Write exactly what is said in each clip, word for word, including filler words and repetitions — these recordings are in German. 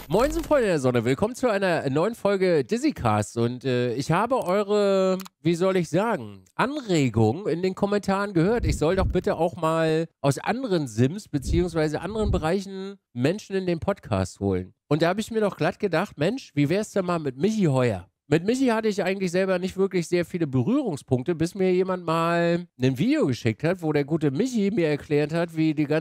Moinsen, Freunde der Sonne, willkommen zu einer neuen Folge Dizzycast und äh, ich habe eure, wie soll ich sagen, Anregungen in den Kommentaren gehört. Ich soll doch bitte auch mal aus anderen Sims beziehungsweise anderen Bereichen Menschen in den Podcast holen. Und da habe ich mir doch glatt gedacht, Mensch, wie wär's denn mal mit Michi Heuer? Mit Michi hatte ich eigentlich selber nicht wirklich sehr viele Berührungspunkte, bis mir jemand mal ein Video geschickt hat, wo der gute Michi mir erklärt hat, wie die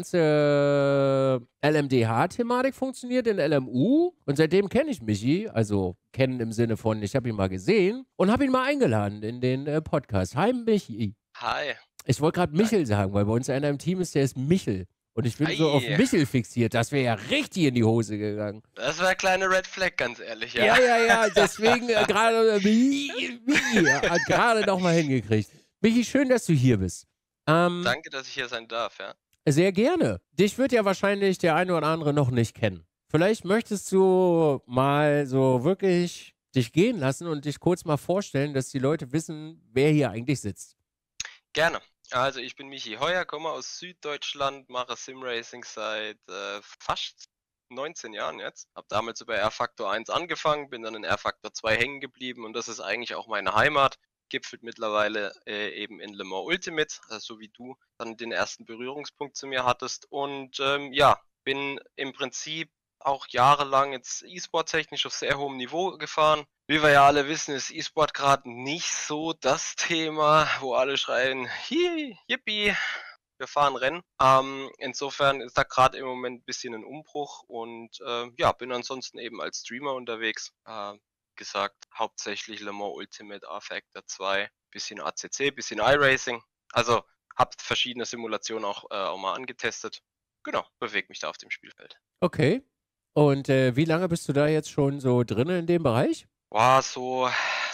ganze L M D H-Thematik funktioniert in L M U. Und seitdem kenne ich Michi, also kennen im Sinne von, ich habe ihn mal gesehen und habe ihn mal eingeladen in den äh, Podcast. Hi Michi. Hi. Ich wollte gerade Michel sagen, weil bei uns einer im Team ist, der ist Michel. Und ich bin Ei. so auf Michel fixiert. Das wäre ja richtig in die Hose gegangen. Das wäre eine kleine Red Flag, ganz ehrlich, ja. Ja, ja, ja. Deswegen äh, gerade äh, Michi hat gerade noch mal hingekriegt. Michi, schön, dass du hier bist. Ähm, Danke, dass ich hier sein darf, ja. Sehr gerne. Dich wird ja wahrscheinlich der eine oder andere noch nicht kennen. Vielleicht möchtest du mal so wirklich dich gehen lassen und dich kurz mal vorstellen, dass die Leute wissen, wer hier eigentlich sitzt. Gerne. Also ich bin Michi Heuer, komme aus Süddeutschland, mache Simracing seit äh, fast neunzehn Jahren jetzt. Habe damals über R Factor eins angefangen, bin dann in R Factor zwei hängen geblieben und das ist eigentlich auch meine Heimat. Gipfelt mittlerweile äh, eben in Le Mans Ultimate, also so wie du dann den ersten Berührungspunkt zu mir hattest. Und ähm, ja, bin im Prinzip auch jahrelang jetzt E-Sport-technisch auf sehr hohem Niveau gefahren. Wie wir ja alle wissen, ist E-Sport gerade nicht so das Thema, wo alle schreien, hi, yippie, wir fahren Rennen. Ähm, insofern ist da gerade im Moment ein bisschen ein Umbruch und äh, ja, bin ansonsten eben als Streamer unterwegs. Äh, gesagt, hauptsächlich Le Mans Ultimate, R Factor zwei, bisschen A C C, bisschen iRacing. Also habt verschiedene Simulationen auch, äh, auch mal angetestet. Genau, bewege mich da auf dem Spielfeld. Okay. Und äh, wie lange bist du da jetzt schon so drin in dem Bereich? War so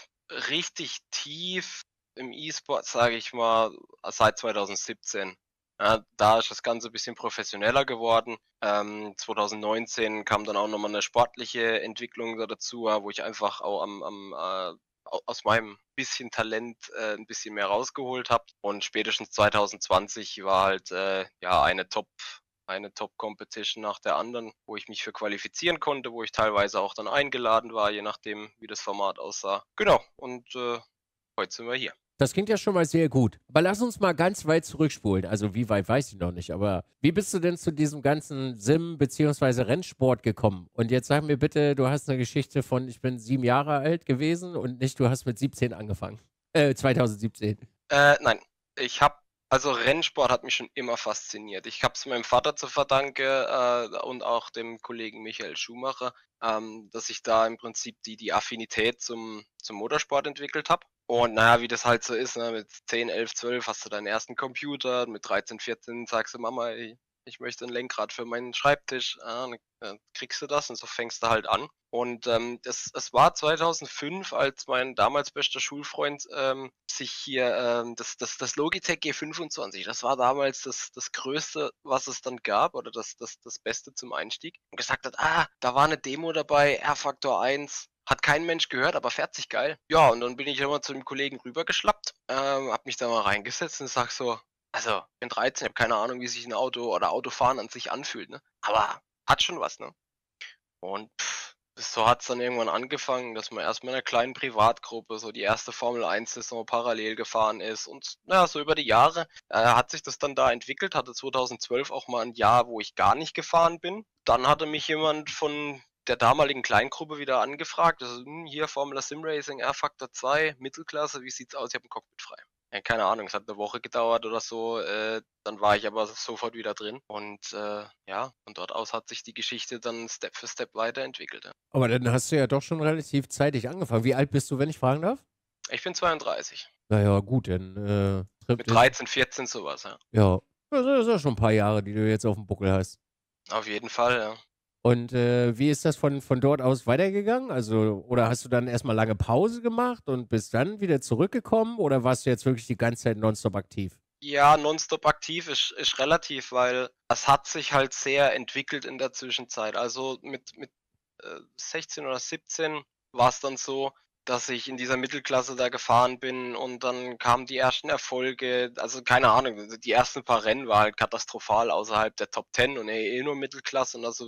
richtig tief im E-Sport, sage ich mal, seit zweitausendsiebzehn. Ja, da ist das Ganze ein bisschen professioneller geworden. Ähm, zweitausendneunzehn kam dann auch nochmal eine sportliche Entwicklung da dazu, wo ich einfach auch am, am äh, aus meinem bisschen Talent äh, ein bisschen mehr rausgeholt habe. Und spätestens zweitausendzwanzig war halt äh, ja eine Top eine Top-Competition nach der anderen, wo ich mich für qualifizieren konnte, wo ich teilweise auch dann eingeladen war, je nachdem, wie das Format aussah. Genau, und äh, heute sind wir hier. Das klingt ja schon mal sehr gut. Aber lass uns mal ganz weit zurückspulen. Also wie weit, weiß ich noch nicht. Aber wie bist du denn zu diesem ganzen Sim- bzw. Rennsport gekommen? Und jetzt sag mir bitte, du hast eine Geschichte von, ich bin sieben Jahre alt gewesen und nicht, du hast mit siebzehn angefangen. Äh, zweitausendsiebzehn. Äh, nein, ich habe Also Rennsport hat mich schon immer fasziniert. Ich habe es meinem Vater zu verdanken äh, und auch dem Kollegen Michael Schumacher, ähm, dass ich da im Prinzip die, die Affinität zum, zum Motorsport entwickelt habe. Und naja, wie das halt so ist, ne, mit zehn, elf, zwölf hast du deinen ersten Computer, mit dreizehn, vierzehn sagst du, Mama, ich, ich möchte ein Lenkrad für meinen Schreibtisch, ah, dann kriegst du das und so fängst du halt an. Und ähm, das, es war zweitausendfünf, als mein damals bester Schulfreund ähm, sich hier ähm, das, das, das Logitech G fünfundzwanzig, das war damals das, das Größte, was es dann gab, oder das, das, das Beste zum Einstieg, und gesagt hat, ah, da war eine Demo dabei, R Factor eins, hat kein Mensch gehört, aber fährt sich geil. Ja, und dann bin ich immer zu dem Kollegen rübergeschlappt, ähm, hab mich da mal reingesetzt und sag so, also, ich bin dreizehn, hab keine Ahnung, wie sich ein Auto oder Autofahren an sich anfühlt, ne? Aber hat schon was, ne? Und pff, so hat's dann irgendwann angefangen, dass man erstmal in einer kleinen Privatgruppe so die erste Formel eins Saison parallel gefahren ist. Und naja, so über die Jahre äh, hat sich das dann da entwickelt. Hatte zweitausendzwölf auch mal ein Jahr, wo ich gar nicht gefahren bin. Dann hatte mich jemand von der damaligen Kleingruppe wieder angefragt. Also, hm, hier Formula Sim Racing, R Factor zwei, Mittelklasse, wie sieht's aus? Ich habe ein Cockpit frei. Ja, keine Ahnung, es hat eine Woche gedauert oder so. Äh, dann war ich aber sofort wieder drin. Und äh, ja, von dort aus hat sich die Geschichte dann Step für Step weiterentwickelt. Ja. Aber dann hast du ja doch schon relativ zeitig angefangen. Wie alt bist du, wenn ich fragen darf? Ich bin zweiunddreißig. Naja, gut, dann äh, trifft Mit es. dreizehn, vierzehn sowas, ja. Ja, das ist ja schon ein paar Jahre, die du jetzt auf dem Buckel hast. Auf jeden Fall, ja. Und äh, wie ist das von, von dort aus weitergegangen? Also, oder hast du dann erstmal lange Pause gemacht und bist dann wieder zurückgekommen? Oder warst du jetzt wirklich die ganze Zeit nonstop aktiv? Ja, nonstop aktiv ist, ist relativ, weil es hat sich halt sehr entwickelt in der Zwischenzeit. Also mit, mit äh, sechzehn oder siebzehn war es dann so, dass ich in dieser Mittelklasse da gefahren bin und dann kamen die ersten Erfolge, also keine Ahnung, die ersten paar Rennen war halt katastrophal außerhalb der Top Ten und eh, eh nur Mittelklasse und also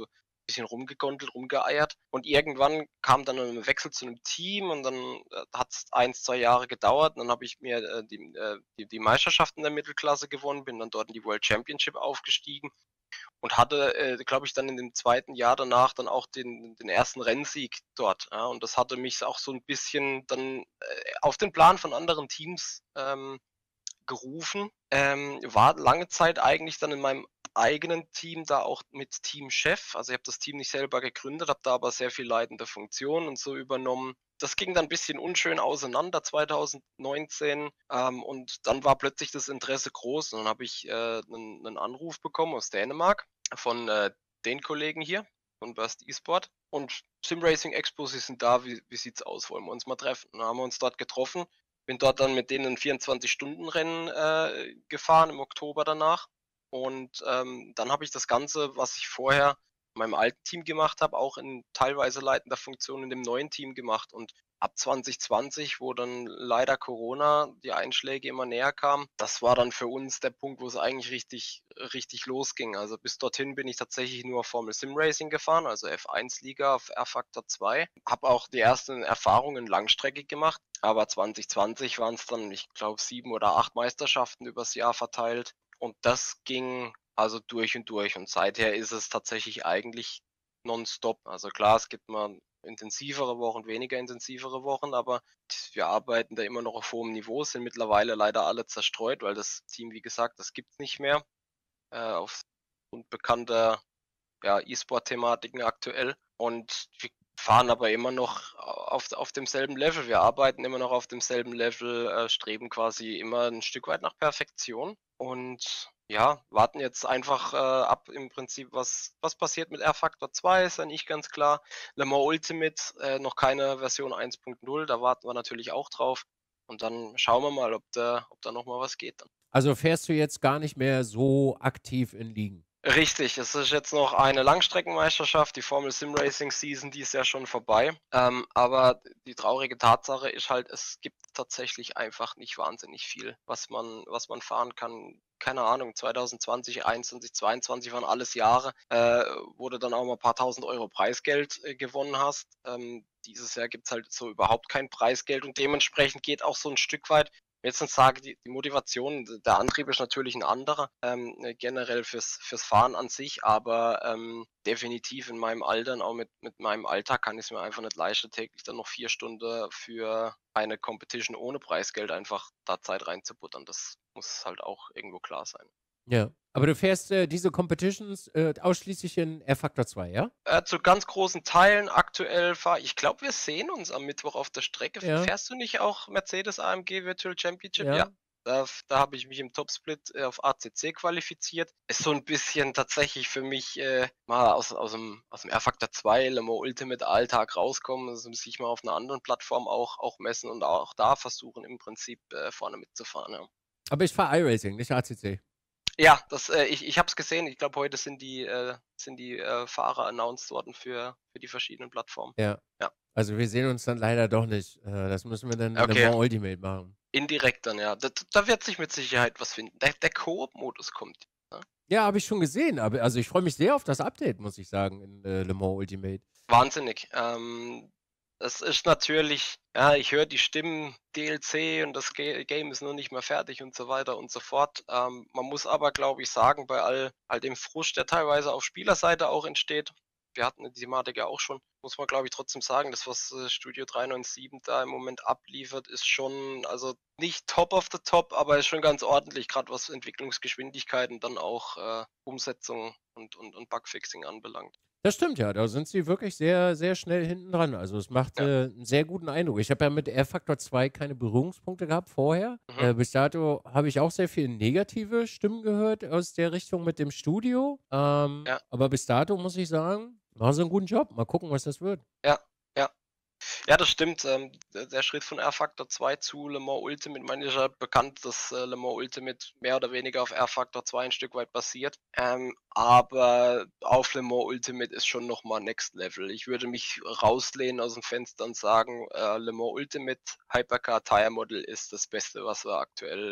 bisschen rumgegondelt, rumgeeiert. Und irgendwann kam dann ein Wechsel zu einem Team und dann äh, hat es eins, zwei Jahre gedauert. Und dann habe ich mir äh, die, äh, die, die Meisterschaft in der Mittelklasse gewonnen, bin dann dort in die World Championship aufgestiegen und hatte, äh, glaube ich, dann in dem zweiten Jahr danach dann auch den, den ersten Rennsieg dort. Ja, und das hatte mich auch so ein bisschen dann äh, auf den Plan von anderen Teams ähm, gerufen. Ähm, war lange Zeit eigentlich dann in meinem eigenen Team da auch mit Teamchef. Also ich habe das Team nicht selber gegründet, habe da aber sehr viel leitende Funktionen und so übernommen. Das ging dann ein bisschen unschön auseinander zwanzig neunzehn ähm, und dann war plötzlich das Interesse groß und dann habe ich äh, einen, einen Anruf bekommen aus Dänemark von äh, den Kollegen hier von Burst eSport und Simracing Expo, sie sind da, wie, wie sieht's aus, wollen wir uns mal treffen? Und dann haben wir uns dort getroffen, bin dort dann mit denen ein vierundzwanzig-Stunden-Rennen äh, gefahren im Oktober danach. Und ähm, dann habe ich das Ganze, was ich vorher in meinem alten Team gemacht habe, auch in teilweise leitender Funktion in dem neuen Team gemacht. Und ab zwanzig zwanzig, wo dann leider Corona, die Einschläge immer näher kamen, das war dann für uns der Punkt, wo es eigentlich richtig, richtig losging. Also bis dorthin bin ich tatsächlich nur Formel Sim Racing gefahren, also F eins Liga auf R Factor zwei. Habe auch die ersten Erfahrungen langstreckig gemacht. Aber zwanzig zwanzig waren es dann, ich glaube, sieben oder acht Meisterschaften übers Jahr verteilt. Und das ging also durch und durch. Und seither ist es tatsächlich eigentlich nonstop. Also klar, es gibt mal intensivere Wochen, weniger intensivere Wochen, aber wir arbeiten da immer noch auf hohem Niveau, sind mittlerweile leider alle zerstreut, weil das Team, wie gesagt, das gibt es nicht mehr. Äh, aufgrund bekannter ja, E-Sport-Thematiken aktuell. Und wir fahren aber immer noch auf, auf demselben Level. Wir arbeiten immer noch auf demselben Level, äh, streben quasi immer ein Stück weit nach Perfektion und ja, warten jetzt einfach äh, ab im Prinzip, was, was passiert mit R Factor zwei, ist ja nicht ganz klar. Le Mans Ultimate, äh, noch keine Version eins Punkt null, da warten wir natürlich auch drauf. Und dann schauen wir mal, ob da, ob da nochmal was geht dann. Also fährst du jetzt gar nicht mehr so aktiv in Ligen? Richtig, es ist jetzt noch eine Langstreckenmeisterschaft, die Formel Sim Racing Season, die ist ja schon vorbei. Ähm, aber die traurige Tatsache ist halt, es gibt tatsächlich einfach nicht wahnsinnig viel, was man, was man fahren kann. Keine Ahnung, zwanzig zwanzig, einundzwanzig, zweiundzwanzig waren alles Jahre, äh, wo du dann auch mal ein paar tausend Euro Preisgeld äh, gewonnen hast. Ähm, dieses Jahr gibt es halt so überhaupt kein Preisgeld und dementsprechend geht auch so ein Stück weit jetzt und sage, die, die Motivation, der Antrieb ist natürlich ein anderer, ähm, generell fürs, fürs Fahren an sich, aber ähm, definitiv in meinem Alter und auch mit, mit meinem Alltag kann ich es mir einfach nicht leisten, täglich dann noch vier Stunden für eine Competition ohne Preisgeld einfach da Zeit reinzubuttern. Das muss halt auch irgendwo klar sein. Ja. Aber du fährst äh, diese Competitions äh, ausschließlich in R Factor zwei, ja? Äh, zu ganz großen Teilen aktuell fahre ich glaube, wir sehen uns am Mittwoch auf der Strecke. Ja. Fährst du nicht auch Mercedes A M G Virtual Championship? Ja. Ja. Da, da habe ich mich im Topsplit äh, auf A C C qualifiziert. Ist so ein bisschen tatsächlich für mich äh, mal aus, aus dem, aus dem R Factor zwei Le Mans Ultimate Alltag rauskommen, also sich mal auf einer anderen Plattform auch, auch messen und auch da versuchen im Prinzip äh, vorne mitzufahren. Ja. Aber ich fahre iRacing, nicht A C C. Ja, das, äh, ich, ich habe es gesehen. Ich glaube, heute sind die, äh, sind die äh, Fahrer announced worden für, für die verschiedenen Plattformen. Ja. Ja. Also wir sehen uns dann leider doch nicht. Äh, das müssen wir dann in Le Okay. Mans Ultimate machen. Indirekt dann, ja. Da, da wird sich mit Sicherheit was finden. Der, der Koop-Modus kommt. Ne? Ja, habe ich schon gesehen. Aber also ich freue mich sehr auf das Update, muss ich sagen, in äh, Le Mans Ultimate. Wahnsinnig. Ähm, das ist natürlich, ja, ich höre die Stimmen, D L C und das Ga- Game ist noch nicht mehr fertig und so weiter und so fort. Ähm, man muss aber, glaube ich, sagen, bei all, all dem Frust, der teilweise auf Spielerseite auch entsteht, wir hatten die Thematik ja auch schon, muss man, glaube ich, trotzdem sagen, das, was äh, Studio drei neun sieben da im Moment abliefert, ist schon, also nicht top of the top, aber ist schon ganz ordentlich, gerade was Entwicklungsgeschwindigkeit und dann auch äh, Umsetzung und, und, und Bugfixing anbelangt. Das stimmt ja, da sind sie wirklich sehr, sehr schnell hinten dran. Also es macht Ja. äh, einen sehr guten Eindruck. Ich habe ja mit R Factor zwei keine Berührungspunkte gehabt vorher. Mhm. Äh, bis dato habe ich auch sehr viele negative Stimmen gehört aus der Richtung mit dem Studio. Ähm, Ja. Aber bis dato muss ich sagen, machen sie einen guten Job. Mal gucken, was das wird. Ja, ja. Ja, das stimmt. Ähm, der, der Schritt von R Factor zwei zu Le Mans Ultimate, man ist ja bekannt, dass äh, Le Mans Ultimate mehr oder weniger auf R Factor zwei ein Stück weit basiert. Ähm, aber auf Le Mans Ultimate ist schon nochmal Next Level. Ich würde mich rauslehnen aus dem Fenster und sagen, äh, Le Mans Ultimate Hypercar Tire Model ist das Beste, was wir aktuell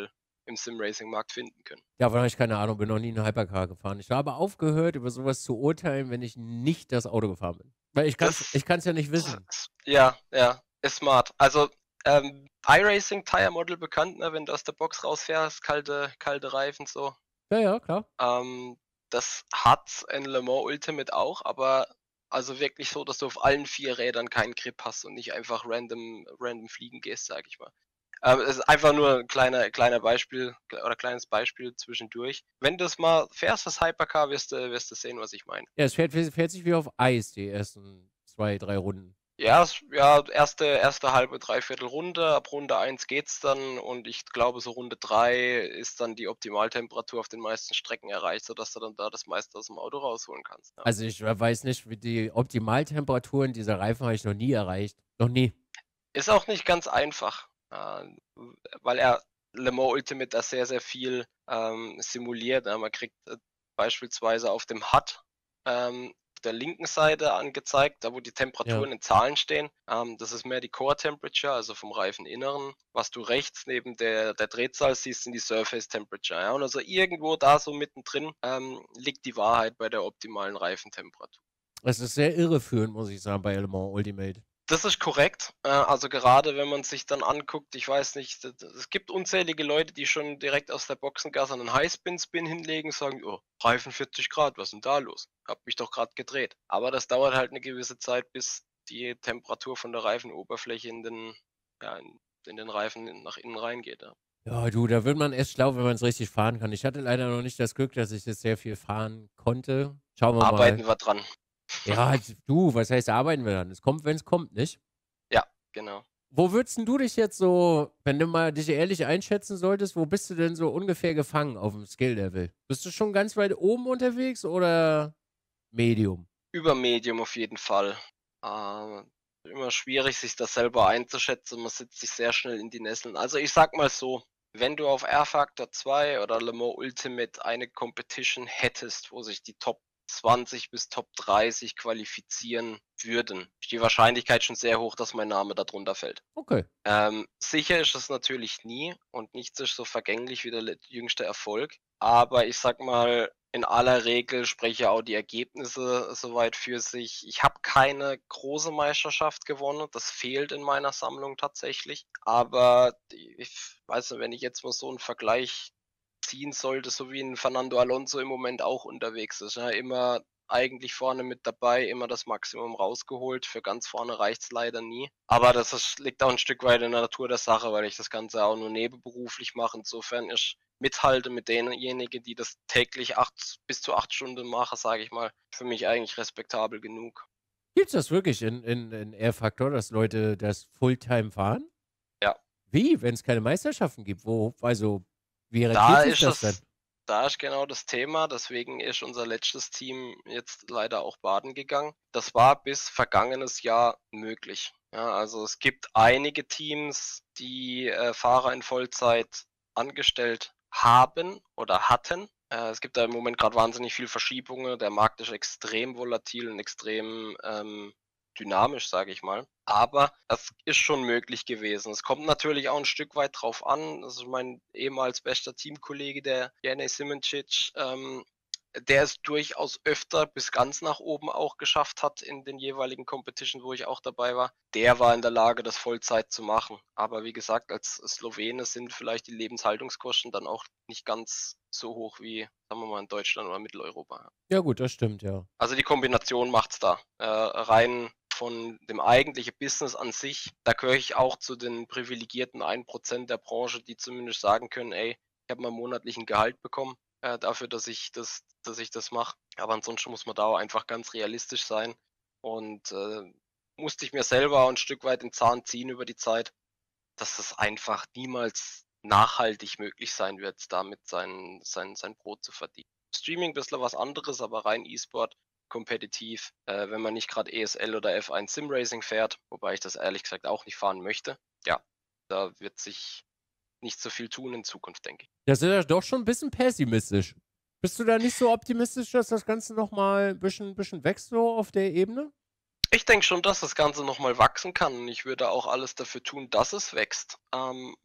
im Sim-Racing-Markt finden können. Ja, weil ich keine Ahnung, bin noch nie 'n Hypercar gefahren. Ich habe aufgehört, über sowas zu urteilen, wenn ich nicht das Auto gefahren bin. Weil ich kann's Das ich kann's ja nicht wissen. ja, ja, ist smart. Also, ähm, iRacing Tire Model bekannt, ne, wenn du aus der Box rausfährst, kalte kalte Reifen so. Ja, ja, klar. Ähm, das hat ein Le Mans Ultimate auch, aber also wirklich so, dass du auf allen vier Rädern keinen Grip hast und nicht einfach random random fliegen gehst, sage ich mal. Ähm, es ist einfach nur 'n kleiner kleiner Beispiel oder kleines Beispiel zwischendurch. Wenn du's mal fährst, das Hypercar, wirst du wirst du sehen, was ich meine. Ja, es fährt fährt sich wie auf Eis, die ersten zwei, drei Runden. Ja, es ja, erste erste halbe, dreiviertel Runde. Ab Runde eins geht's dann und ich glaube, so Runde drei ist dann die Optimaltemperatur auf den meisten Strecken erreicht, sodass du dann da das meiste aus'm Auto rausholen kannst, ja. Also, ich we weiß nicht, wie die Optimaltemperaturen dieser Reifen habe ich noch nie erreicht. Noch nie. Ist auch nicht ganz einfach, äh, weil er Le Mans Ultimate da sehr, sehr viel, ähm, simuliert, ne? Man kriegt, äh, beispielsweise auf dem H U D, ähm, auf der linken Seite angezeigt, da wo die Ja. Temperaturen in Zahlen stehen. Ähm, das ist mehr die Core Temperature, also vom Reifeninneren. Was du rechts neben der der Drehzahl siehst, sind die Surface Temperature, ja. Und also irgendwo da so mittendrin, ähm, liegt die Wahrheit bei der optimalen Reifentemperatur. Es ist sehr irreführend, muss ich sagen, bei Le Mans Ultimate. Das ist korrekt. Äh, also gerade wenn man sich dann anguckt, ich weiß nicht, d d es gibt unzählige Leute, die schon direkt aus der Boxengasse 'nen Highspin-Spin hinlegen, sagen: „Oh, Reifen vierzig Grad, was 'n da los? Habe mich doch grad gedreht." Aber das dauert halt 'ne gewisse Zeit, bis die Temperatur von der Reifenoberfläche in den ja, in in den Reifen nach innen reingeht, ja. Ja, du, da wird man erst schlau, wenn man's richtig fahren kann. Ich hatte leider noch nicht das Glück, dass ich das sehr viel fahren konnte. Schauen wir mal. Arbeiten wir dran. Ja, halt du, was heißt arbeiten wir dran? Es kommt, wenn's kommt, nicht? Ja, genau. Wo würdest 'n du dich jetzt so wenn du mal dich ehrlich einschätzen solltest, wo bist du denn so ungefähr gefangen auf'm Skill-Level? Bist du schon ganz weit oben unterwegs oder Medium? Über Medium auf jeden Fall. Äh, immer schwierig, sich das selber einzuschätzen. Man setzt sich sehr schnell in die Nesseln. Also, ich sage mal so, wenn du auf R-Factor zwei oder Le Mans Ultimate eine Competition hättest, wo sich die Top zwanzig bis Top dreißig qualifizieren würden, ist die Wahrscheinlichkeit schon sehr hoch, dass mein Name da drunter fällt. Okay. Ähm, sicher ist es natürlich nie und nichts ist so vergänglich wie der le jüngste Erfolg. Aber ich sage mal, in aller Regel sprechen auch die Ergebnisse so weit für sich. Ich habe keine große Meisterschaft gewonnen, das fehlt in meiner Sammlung tatsächlich. Aber die ich weiß nicht, wenn ich jetzt mal so 'n Vergleich ziehen sollte, so wie 'n Fernando Alonso im Moment auch unterwegs ist, ja, immer eigentlich vorne mit dabei, immer das Maximum rausgeholt. Für ganz vorne reicht's leider nie. Aber das ist liegt auch 'n Stück weit in der Natur der Sache, weil ich das Ganze auch nur nebenberuflich mache. Insofern ist Mithalten mit denjenigen, die das täglich acht bis zu acht Stunden machen, sage ich mal, für mich eigentlich respektabel genug. Gibt's das wirklich in in in R-Factor, dass Leute das Fulltime fahren? Ja. Wie, wenn's keine Meisterschaften gibt? Wo also, wie Da rentiert sich ist das denn? es da ist genau das Thema, deswegen ist unser letztes Team jetzt leider auch baden gegangen. Das war bis vergangenes Jahr möglich. Ja, also, es gibt einige Teams, die, äh, Fahrer in Vollzeit angestellt haben oder hatten. Äh, es gibt da im Moment grad wahnsinnig viel Verschiebungen. Der Markt ist extrem volatil und extrem, ähm, dynamisch, sage ich mal. Aber das ist schon möglich gewesen. Es kommt natürlich auch 'n Stück weit drauf an. Also, mein ehemals bester Teamkollege, der Jennej Simončić, ähm, der es durchaus öfter bis ganz nach oben auch geschafft hat in den jeweiligen Competitions, wo ich auch dabei war. Der war in der Lage, das Vollzeit zu machen. Aber wie gesagt, als Slowene sind vielleicht die Lebenshaltungskosten dann auch nicht ganz so hoch wie, sagen wir mal, in Deutschland oder Mitteleuropa. Ja gut, das stimmt, ja. Also, die Kombination macht's da. Äh, rein von dem eigentliche Business an sich, da gehöre ich auch zu den privilegierten ein Prozent der Branche, die zumindest sagen können: „Ey, ich habe meinen monatlichen Gehalt bekommen, äh, dafür, dass ich das dass ich das mache." Aber ansonsten muss man da auch einfach ganz realistisch sein und, äh, musste ich mir selber auch 'n Stück weit den Zahn ziehen über die Zeit, dass das einfach niemals nachhaltig möglich sein wird, damit sein sein sein Brot zu verdienen. Streaming bissle was anderes, aber rein E-Sport, kompetitiv, äh, wenn man nicht grad E S L oder F eins Sim-Racing fährt, wobei ich das ehrlich gesagt auch nicht fahren möchte. Ja, da wird sich nicht so viel tun in Zukunft, denke ich. Das ist ja doch schon 'n bisschen pessimistisch. Bist du da nicht so optimistisch, dass das Ganze noch mal bisschen bisschen wächst so auf der Ebene? Ich denke schon, dass das Ganze noch mal wachsen kann und ich würde auch alles dafür tun, dass es wächst. Ähm,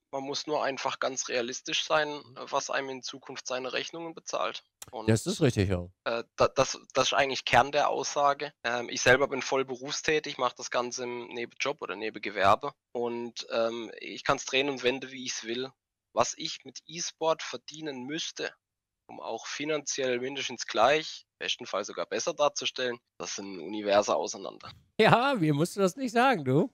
Man muss nur einfach ganz realistisch sein, äh, was einem in Zukunft seine Rechnungen bezahlt. Das ist Und richtig, ja. äh, da, das, das ist eigentlich Kern der Aussage. Ähm, ich selber bin voll berufstätig, mache das Ganze im Nebenjob oder Nebengewerbe. Und ähm, ich kann es drehen und wenden, wie ich es will. Was ich mit E-Sport verdienen müsste, um auch finanziell mindestens gleich, bestenfalls sogar besser darzustellen, das sind Universe auseinander. Ja, mir musst du das nicht sagen, du.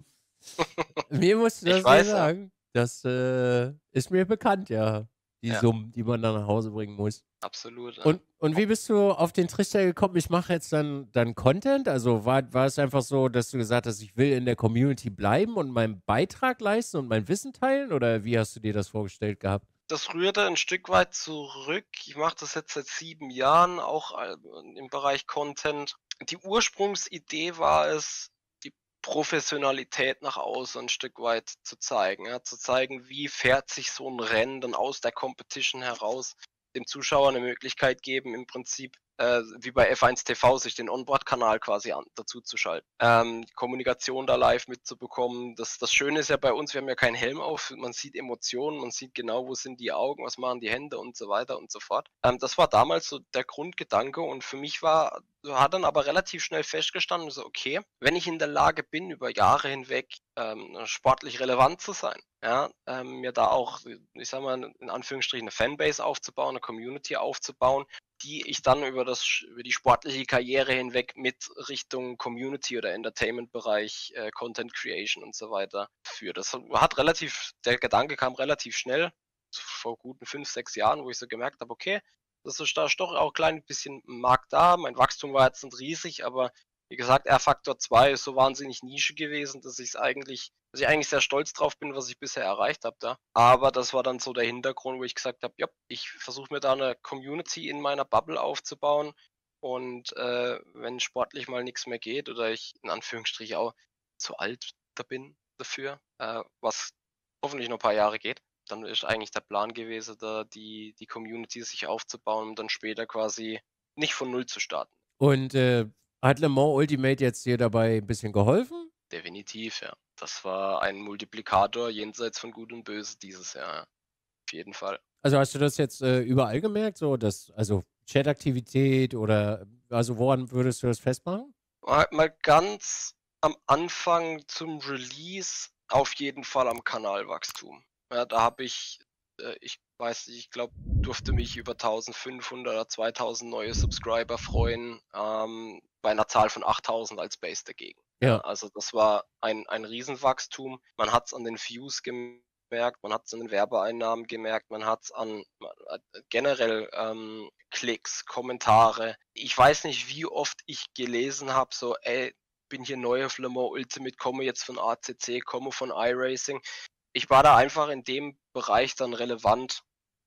Mir musst du Ich das nicht weiß ja, sagen. Das äh, ist mir bekannt, ja. Die ja, Summen, die man dann nach Hause bringen muss. absolut. Ja. Und, und wie bist du auf den Trichter gekommen, ich mache jetzt dann, dann Content? Also war, war es einfach so, dass du gesagt hast, ich will in der Community bleiben und meinen Beitrag leisten und mein Wissen teilen? Oder wie hast du dir das vorgestellt gehabt? Das rührte ein Stück weit zurück. Ich mache das jetzt seit sieben Jahren, auch äh, im Bereich Content. Die Ursprungsidee war es, die Professionalität nach außen ein Stück weit zu zeigen. Ja, zu zeigen, wie fährt sich so ein Rennen dann aus der Competition heraus, dem Zuschauer eine Möglichkeit geben, im Prinzip äh, wie bei F eins T V sich den Onboard-Kanal quasi an, dazu zu schalten. Ähm, die Kommunikation da live mitzubekommen. Das, das Schöne ist ja bei uns, wir haben ja keinen Helm auf, man sieht Emotionen, man sieht genau, wo sind die Augen, was machen die Hände und so weiter und so fort. Ähm, das war damals so der Grundgedanke und für mich war, hat dann aber relativ schnell festgestanden, so okay, wenn ich in der Lage bin, über Jahre hinweg ähm, sportlich relevant zu sein, ja, ähm, mir da auch, ich sag mal, in Anführungsstrichen eine Fanbase aufzubauen, eine Community aufzubauen, die ich dann über das über die sportliche Karriere hinweg mit Richtung Community oder Entertainment-Bereich, äh, Content Creation und so weiter führe. Das hat relativ, der Gedanke kam relativ schnell, vor guten fünf, sechs Jahren, wo ich so gemerkt habe, okay, das ist da ist doch auch ein klein bisschen Markt da. Mein Wachstum war jetzt nicht riesig, aber wie gesagt, R-Faktor zwei ist so wahnsinnig Nische gewesen, dass ich es eigentlich, dass ich eigentlich sehr stolz drauf bin, was ich bisher erreicht habe da. Aber das war dann so der Hintergrund, wo ich gesagt habe, ja, ich versuche mir da eine Community in meiner Bubble aufzubauen. Und äh, wenn sportlich mal nichts mehr geht oder ich in Anführungsstrichen auch zu alt da bin dafür, äh, was hoffentlich noch ein paar Jahre geht, dann ist eigentlich der Plan gewesen, da die, die Community sich aufzubauen und dann später quasi nicht von Null zu starten. Und äh, hat Le Mans Ultimate jetzt dir dabei ein bisschen geholfen? Definitiv, ja. Das war ein Multiplikator jenseits von Gut und Böse dieses Jahr, ja. Auf jeden Fall. Also hast du das jetzt äh, überall gemerkt, so dass, also Chataktivität oder also woran würdest du das festmachen? Mal, mal ganz am Anfang zum Release auf jeden Fall am Kanalwachstum. Ja, da habe ich, äh, ich weiß nicht, ich glaube, durfte mich über eintausendfünfhundert oder zweitausend neue Subscriber freuen, ähm, bei einer Zahl von achttausend als Base dagegen. Ja, Ja. also das war ein, ein Riesenwachstum. Man hat es an den Views gemerkt, man hat es an den Werbeeinnahmen gemerkt, man hat es an äh, generell ähm, Klicks, Kommentare. Ich weiß nicht, wie oft ich gelesen habe, so, ey, bin hier neu auf Le Mans Ultimate, komme jetzt von A C C, komme von iRacing. Ich war da einfach in dem Bereich dann relevant,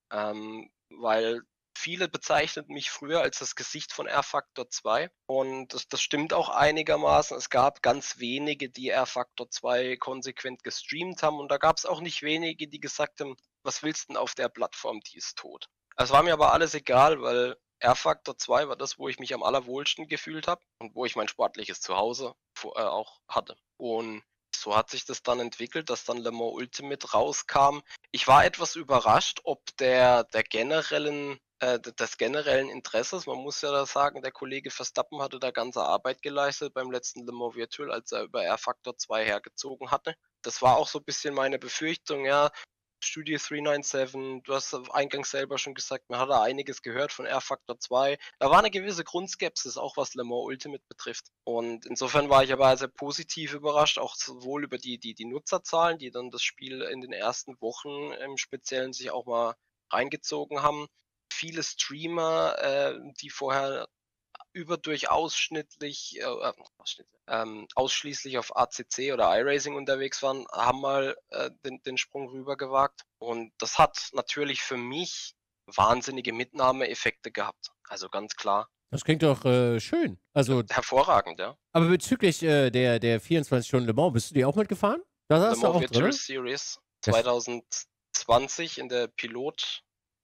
ähm, weil viele bezeichneten mich früher als das Gesicht von R-Faktor zwei und das, das stimmt auch einigermaßen. Es gab ganz wenige, die R-Faktor zwei konsequent gestreamt haben und da gab es auch nicht wenige, die gesagt haben, was willst du denn auf der Plattform, die ist tot. Es war mir aber alles egal, weil R-Faktor zwei war das, wo ich mich am allerwohlsten gefühlt habe und wo ich mein sportliches Zuhause vor, äh, auch hatte. Und so hat sich das dann entwickelt, dass dann Le Mans Ultimate rauskam. Ich war etwas überrascht, ob der, der generellen, äh, des generellen Interesses, man muss ja da sagen, der Kollege Verstappen hatte da ganze Arbeit geleistet beim letzten Le Mans Virtual, als er über R-Faktor zwei hergezogen hatte. Das war auch so ein bisschen meine Befürchtung, ja, Studio dreihundertsiebenundneunzig, du hast eingangs selber schon gesagt, man hat da einiges gehört von R-Faktor zwei. Da war eine gewisse Grundskepsis, auch was Le Mans Ultimate betrifft. Und insofern war ich aber sehr positiv überrascht, auch sowohl über die, die, die Nutzerzahlen, die dann das Spiel in den ersten Wochen im Speziellen sich auch mal reingezogen haben. Viele Streamer, äh, die vorher überdurch ausschnittlich, äh, ähm, ausschließlich auf A C C oder iRacing unterwegs waren, haben mal äh, den, den Sprung rüber gewagt. Und das hat natürlich für mich wahnsinnige Mitnahmeeffekte gehabt. Also ganz klar. Das klingt doch äh, schön. Also, Hervorragend, ja. aber bezüglich äh, der, der vierundzwanzig Stunden Le Mans, bist du die auch mitgefahren? Da Le saßt du Mans auch Virtual drin? Series Das, zwanzig zwanzig in der Pilot,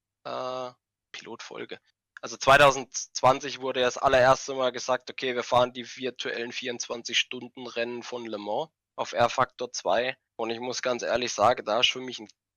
äh, Pilotfolge. Also zwanzig zwanzig wurde ja das allererste Mal gesagt, okay, wir fahren die virtuellen vierundzwanzig-Stunden-Rennen von Le Mans auf R-Faktor zwei. Und ich muss ganz ehrlich sagen, da ist für mich ein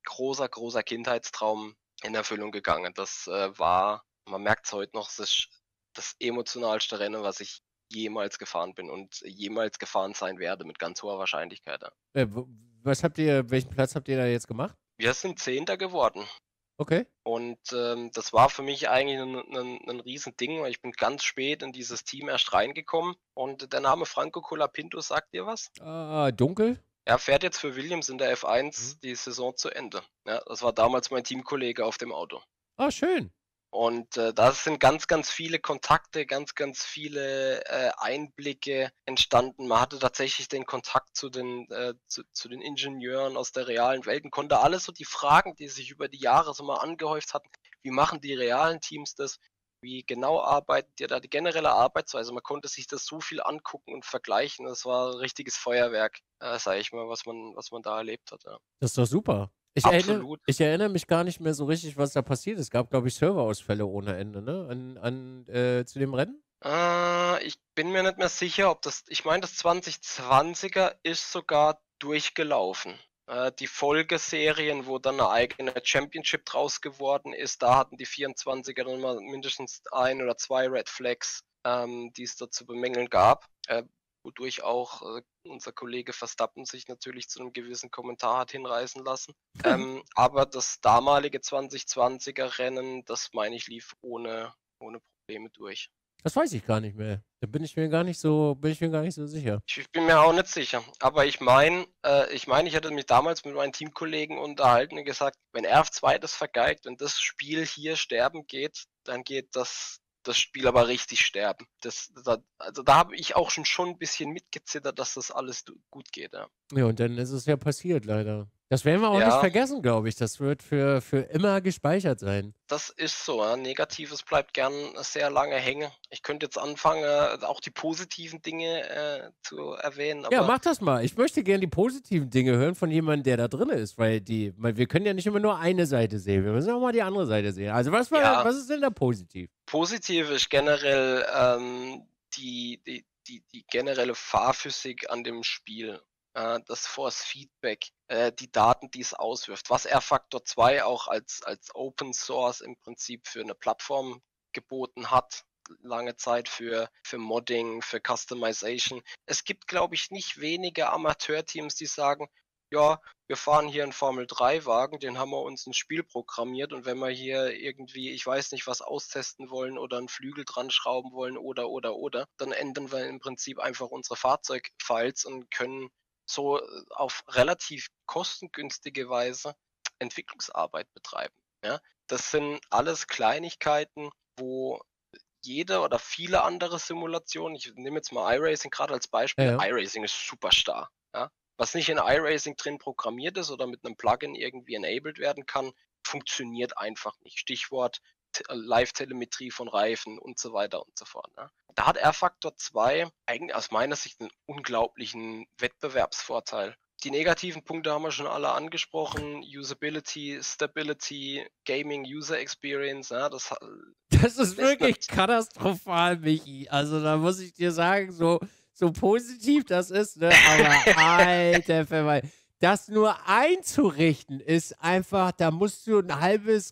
großer, großer Kindheitstraum in Erfüllung gegangen. Das äh, war, man merkt es heute noch, es ist das emotionalste Rennen, was ich jemals gefahren bin und jemals gefahren sein werde, mit ganz hoher Wahrscheinlichkeit. Ja. Äh, w- was habt ihr, welchen Platz habt ihr da jetzt gemacht? Wir sind Zehnter geworden. Okay. Und ähm, das war für mich eigentlich ein, ein, ein Riesending, weil ich bin ganz spät in dieses Team erst reingekommen. Und der Name Franco Colapinto sagt dir was? Ah, dunkel? Er fährt jetzt für Williams in der F eins Mhm. die Saison zu Ende. Ja, das war damals mein Teamkollege auf dem Auto. Ah, schön. Und äh, da sind ganz, ganz viele Kontakte, ganz, ganz viele äh, Einblicke entstanden. Man hatte tatsächlich den Kontakt zu den, äh, zu, zu den Ingenieuren aus der realen Welt und konnte alles so die Fragen, die sich über die Jahre so mal angehäuft hatten, wie machen die realen Teams das? Wie genau arbeitet ihr da? Die generelle Arbeitsweise, man konnte sich das so viel angucken und vergleichen. Das war ein richtiges Feuerwerk, äh, sage ich mal, was man, was man da erlebt hat. Ja. Das ist doch super. Ich erinnere, Absolut. ich erinnere mich gar nicht mehr so richtig, was da passiert ist. Es gab, glaube ich, Serverausfälle ohne Ende, ne? An, an, äh, zu dem Rennen? Äh, ich bin mir nicht mehr sicher, ob das, ich meine, das zwanzig zwanziger ist sogar durchgelaufen. Äh, die Folgeserien, wo dann eine eigene Championship draus geworden ist, da hatten die vierundzwanziger dann mal mindestens ein oder zwei Red Flags, ähm, die es da zu bemängeln gab. Äh, wodurch auch äh, unser Kollege Verstappen sich natürlich zu einem gewissen Kommentar hat hinreißen lassen. ähm, aber das damalige zwanzig zwanziger Rennen, das meine ich, lief ohne, ohne Probleme durch. Das weiß ich gar nicht mehr. Da bin ich mir gar nicht so, bin ich mir gar nicht so sicher. Ich bin mir auch nicht sicher. Aber ich meine, äh, ich meine, ich hatte mich damals mit meinen Teamkollegen unterhalten und gesagt, wenn R F zwei das vergeigt, wenn das Spiel hier sterben geht, dann geht das, das Spiel aber richtig sterben. Das, da, also da habe ich auch schon, schon ein bisschen mitgezittert, dass das alles du- gut geht. Ja. Ja, und dann ist es ja passiert, leider. Das werden wir auch nicht Ja, vergessen, glaube ich. Das wird für, für immer gespeichert sein. das ist so. Ja. Negatives bleibt gern sehr lange hängen. Ich könnte jetzt anfangen, äh, auch die positiven Dinge äh, zu erwähnen, Ja, aber mach das mal. Ich möchte gerne die positiven Dinge hören von jemandem, der da drin ist, weil die, weil wir können ja nicht immer nur eine Seite sehen. Wir müssen auch mal die andere Seite sehen. Also was war, ja, was ist denn da positiv? positiv ist generell ähm, die, die, die, die generelle Fahrphysik an dem Spiel, äh, das Force Feedback, äh, die Daten, die es auswirft, was R Factor zwei auch als, als Open Source im Prinzip für eine Plattform geboten hat, lange Zeit für, für Modding, für Customization. Es gibt, glaube ich, nicht wenige Amateurteams, die sagen, ja, wir fahren hier einen Formel drei Wagen, den haben wir uns ins Spiel programmiert und wenn wir hier irgendwie, ich weiß nicht, was austesten wollen oder einen Flügel dran schrauben wollen oder, oder, oder, dann ändern wir im Prinzip einfach unsere Fahrzeugfiles und können so äh, auf relativ kostengünstige Weise Entwicklungsarbeit betreiben. Ja? Das sind alles Kleinigkeiten, wo jede oder viele andere Simulationen, ich nehme jetzt mal iRacing gerade als Beispiel, Ja, ja. iRacing ist super starr. Ja? Was nicht in iRacing drin programmiert ist oder mit einem Plugin irgendwie enabled werden kann, funktioniert einfach nicht. Stichwort T- äh, Live-Telemetrie von Reifen und so weiter und so fort. Ne? Da hat R Factor zwei eigentlich aus meiner Sicht einen unglaublichen Wettbewerbsvorteil. Die negativen Punkte haben wir schon alle angesprochen. Usability, Stability, Gaming, User Experience. Ja, das ha- Das ist lässt wirklich nicht. katastrophal, Michi. Also da muss ich dir sagen, so, so positiv das ist, ne? Aber alter Verweil. Das nur einzurichten ist einfach, da musst du ein halbes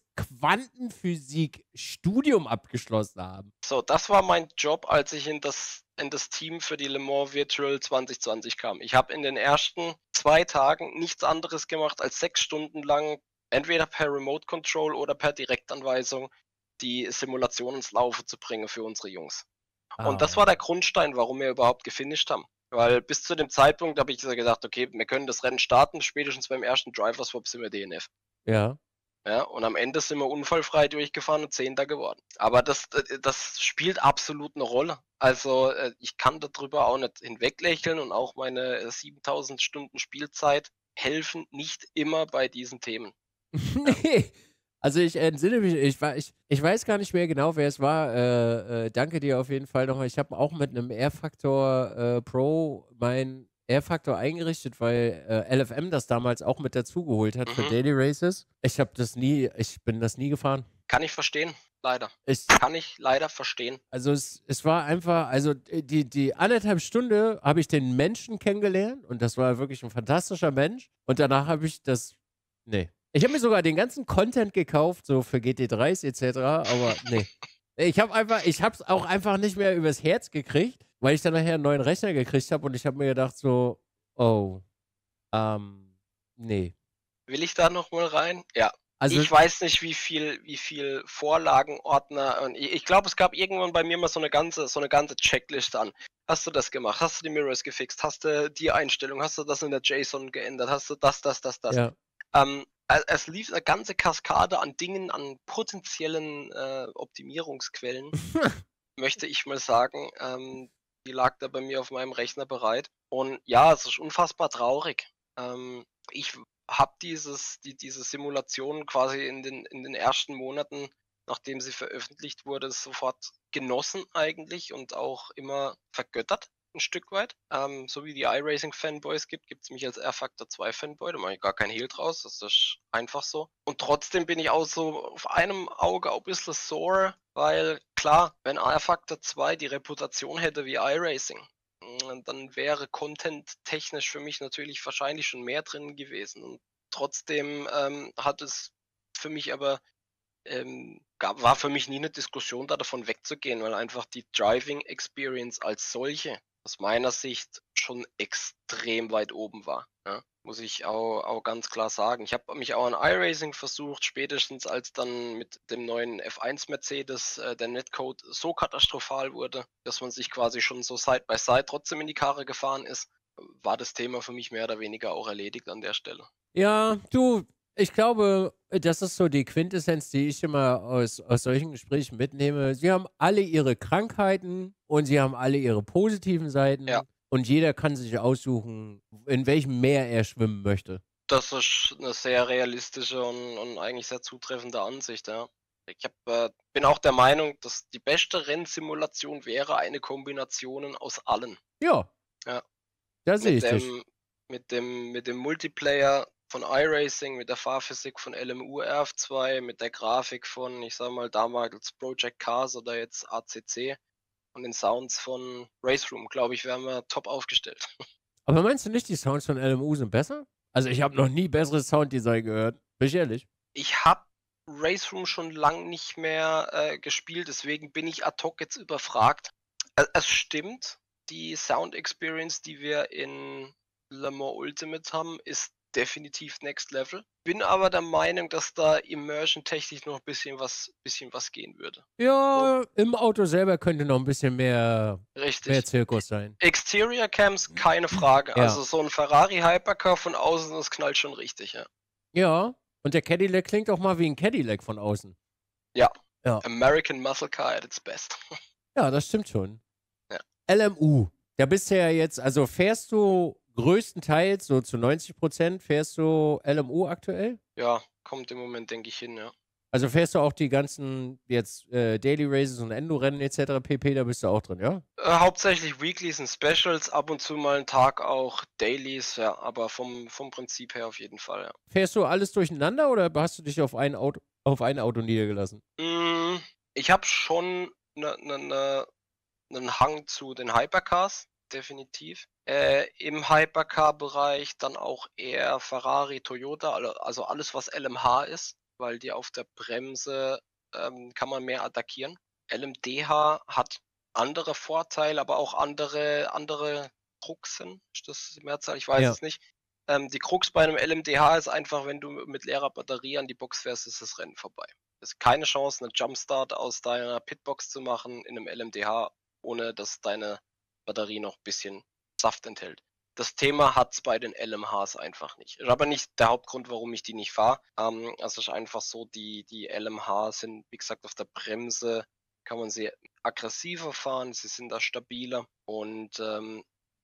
Quantenphysik-Studium abgeschlossen haben. So, das war mein Job, als ich in das, in das Team für die Le Mans Virtual zwanzig zwanzig kam. Ich habe in den ersten zwei Tagen nichts anderes gemacht, als sechs Stunden lang entweder per Remote Control oder per Direktanweisung die Simulation ins Laufe zu bringen für unsere Jungs. Und das war der Ah, Grundstein, warum wir überhaupt gefinisht haben. Weil bis zu dem Zeitpunkt habe ich so gedacht, okay, wir können das Rennen starten, spätestens beim ersten Driver Swap sind wir D N F. ja. Ja, und am Ende sind wir unfallfrei durchgefahren und Zehnter geworden. Aber das, äh, das spielt absolut eine Rolle. Also äh, ich kann darüber auch nicht hinweglächeln und auch meine äh, siebentausend Stunden Spielzeit helfen nicht immer bei diesen Themen. Ja. Nee. Also ich entsinne mich, ich, war, ich, ich weiß gar nicht mehr genau, wer es war. Äh, äh, danke dir auf jeden Fall nochmal. Ich habe auch mit einem R-Factor äh, Pro mein R-Factor eingerichtet, weil äh, L F M das damals auch mit dazugeholt hat für Mhm. Daily Races. Ich habe das nie, ich bin das nie gefahren. Kann ich verstehen, leider. Ich, Kann ich leider verstehen. also es, es war einfach, also die, die anderthalb Stunde habe ich den Menschen kennengelernt und das war wirklich ein fantastischer Mensch. Und danach habe ich das, nee. Ich habe mir sogar den ganzen Content gekauft, so für G T dreis et cetera, aber nee. Ich habe einfach, ich habe es auch einfach nicht mehr übers Herz gekriegt, weil ich dann nachher einen neuen Rechner gekriegt habe und ich habe mir gedacht so, oh, ähm, nee. Will ich da noch mal rein? Ja. Also, Ich weiß nicht, wie viel, wie viel Vorlagenordner und ich, ich glaube, es gab irgendwann bei mir mal so eine ganze, so eine ganze Checkliste an. Hast du das gemacht? Hast du die Mirrors gefixt? Hast du die Einstellung? Hast du das in der JSON geändert? Hast du das, das, das, das? ja. Ähm, e- es lief eine ganze Kaskade an Dingen, an potenziellen äh, Optimierungsquellen, möchte ich mal sagen. Ähm, die lag da bei mir auf meinem Rechner bereit. Und ja, es ist unfassbar traurig. Ähm, ich habe dieses, die, diese Simulation quasi in den, in den ersten Monaten, nachdem sie veröffentlicht wurde, sofort genossen eigentlich und auch immer vergöttert, ein Stück weit. Ähm, so wie die iRacing-Fanboys gibt, gibt es mich als R-Factor zwei Fanboy, da mache ich gar kein Hehl draus, das ist einfach so. Und trotzdem bin ich auch so auf einem Auge auch ein bisschen sore, weil klar, wenn R-Factor zwei die Reputation hätte wie iRacing, dann wäre Content-technisch für mich natürlich wahrscheinlich schon mehr drin gewesen. Und trotzdem ähm, hat es für mich aber, ähm, gab, war für mich nie eine Diskussion da davon wegzugehen, weil einfach die Driving Experience als solche aus meiner Sicht schon extrem weit oben war. Ja? Muss ich auch, auch ganz klar sagen. Ich habe mich auch an iRacing versucht, spätestens als dann mit dem neuen F eins Mercedes äh, der Netcode so katastrophal wurde, dass man sich quasi schon so Side by Side trotzdem in die Karre gefahren ist, war das Thema für mich mehr oder weniger auch erledigt an der Stelle. Ja, du, ich glaube, das ist so die Quintessenz, die ich immer aus, aus solchen Gesprächen mitnehme. Sie haben alle ihre Krankheiten und sie haben alle ihre positiven Seiten. Ja. Und jeder kann sich aussuchen, in welchem Meer er schwimmen möchte. Das ist eine sehr realistische und, und eigentlich sehr zutreffende Ansicht, ja. Ich hab, äh, bin auch der Meinung, dass die beste Rennsimulation wäre eine Kombination aus allen. Ja. Ja. Da sehe Mit ich dich. dem, mit dem, mit dem Multiplayer von iRacing, mit der Fahrphysik von L M U R F zwei, mit der Grafik von, ich sag mal, damals Project Cars oder jetzt A C C und den Sounds von Race Room, glaube ich, wären wir top aufgestellt. Aber meinst du nicht, die Sounds von L M U sind besser? Also ich habe noch nie besseres Sounddesign gehört. Bin ich ehrlich? Ich habe Race Room schon lang nicht mehr äh, gespielt, deswegen bin ich ad hoc jetzt überfragt. Äh, es stimmt, die Sound Experience, die wir in Le Mans Ultimate haben, ist definitiv Next Level. Bin aber der Meinung, dass da Immersion-technisch noch ein bisschen was, bisschen was gehen würde. Ja, im Auto selber könnte noch ein bisschen mehr, Richtig. mehr Zirkus sein. Exterior Cams, keine Frage. Ja. Also so ein Ferrari Hypercar von außen, das knallt schon richtig, ja. Ja, und der Cadillac klingt auch mal wie ein Cadillac von außen. Ja. Ja. American Muscle Car at its best. Ja, das stimmt schon. Ja. L M U. Da bist du ja jetzt, also fährst du größtenteils, so zu neunzig Prozent, fährst du L M U aktuell? Ja, kommt im Moment, denke ich, hin, ja. Also fährst du auch die ganzen jetzt äh, Daily Races und Endo-Rennen et cetera pp., da bist du auch drin, ja? Äh, hauptsächlich Weeklies und Specials, ab und zu mal einen Tag auch Dailies, ja, aber vom, vom Prinzip her auf jeden Fall, ja. Fährst du alles durcheinander oder hast du dich auf ein Auto, auf ein Auto niedergelassen? Mm, ich habe schon ne, ne, ne, einen Hang zu den Hypercars, definitiv. Äh, Im Hypercar-Bereich dann auch eher Ferrari, Toyota, also alles, was L M H ist, weil die auf der Bremse ähm, kann man mehr attackieren. L M D H hat andere Vorteile, aber auch andere, andere Kruxen. Ist das die Mehrzahl? Ich weiß Ja. es nicht. Ähm, die Krux bei einem L M D H ist einfach, wenn du mit leerer Batterie an die Box fährst, ist das Rennen vorbei. Es ist keine Chance, einen Jumpstart aus deiner Pitbox zu machen in einem L M D H, ohne dass deine Batterie noch ein bisschen Saft enthält. Das Thema hat es bei den L M Hs einfach nicht. Ist aber nicht der Hauptgrund, warum ich die nicht fahre. Ähm, es ist einfach so, die, die L M Hs sind, wie gesagt, auf der Bremse kann man sie aggressiver fahren, sie sind da stabiler und ähm,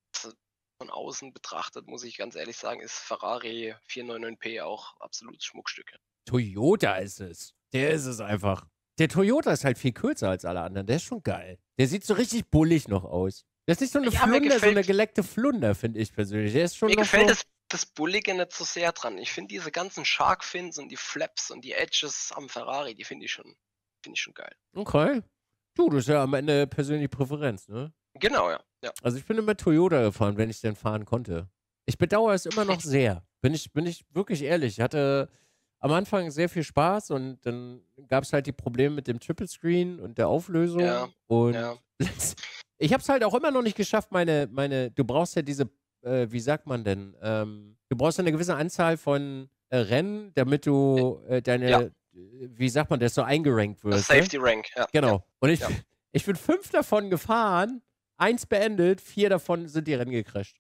von außen betrachtet, muss ich ganz ehrlich sagen, ist Ferrari vierhundertneunundneunzig P auch absolutes Schmuckstück. Toyota ist es. Der ist es einfach. Der Toyota ist halt viel kürzer als alle anderen. Der ist schon geil. Der sieht so richtig bullig noch aus. Das ist nicht so eine Ja, mir Flunder, so gefällt- eine geleckte Flunder, finde ich persönlich. Der ist schon Mir noch gefällt so, das, das Bullige nicht so sehr dran. Ich finde diese ganzen Shark Fins und die Flaps und die Edges am Ferrari, die finde ich schon, finde ich schon geil. Okay. Du, das ist ja am Ende persönliche Präferenz, ne? Genau, ja. ja. Also ich bin immer Toyota gefahren, wenn ich denn fahren konnte. Ich bedauere es immer noch sehr. Bin ich, bin ich wirklich ehrlich. Ich hatte am Anfang sehr viel Spaß und dann gab es halt die Probleme mit dem Triple Screen und der Ja, Auflösung und ja. ich habe es halt auch immer noch nicht geschafft, meine, meine, du brauchst ja diese, äh, wie sagt man denn, ähm, du brauchst ja eine gewisse Anzahl von äh, Rennen, damit Äh, du äh, ja, deine, äh, wie sagt man das, so eingerankt das wirst, ne? Safety Rank, ja, ja, Genau. Und ich, ja. ich bin fünf davon gefahren, eins beendet, vier davon sind die Rennen gecrasht.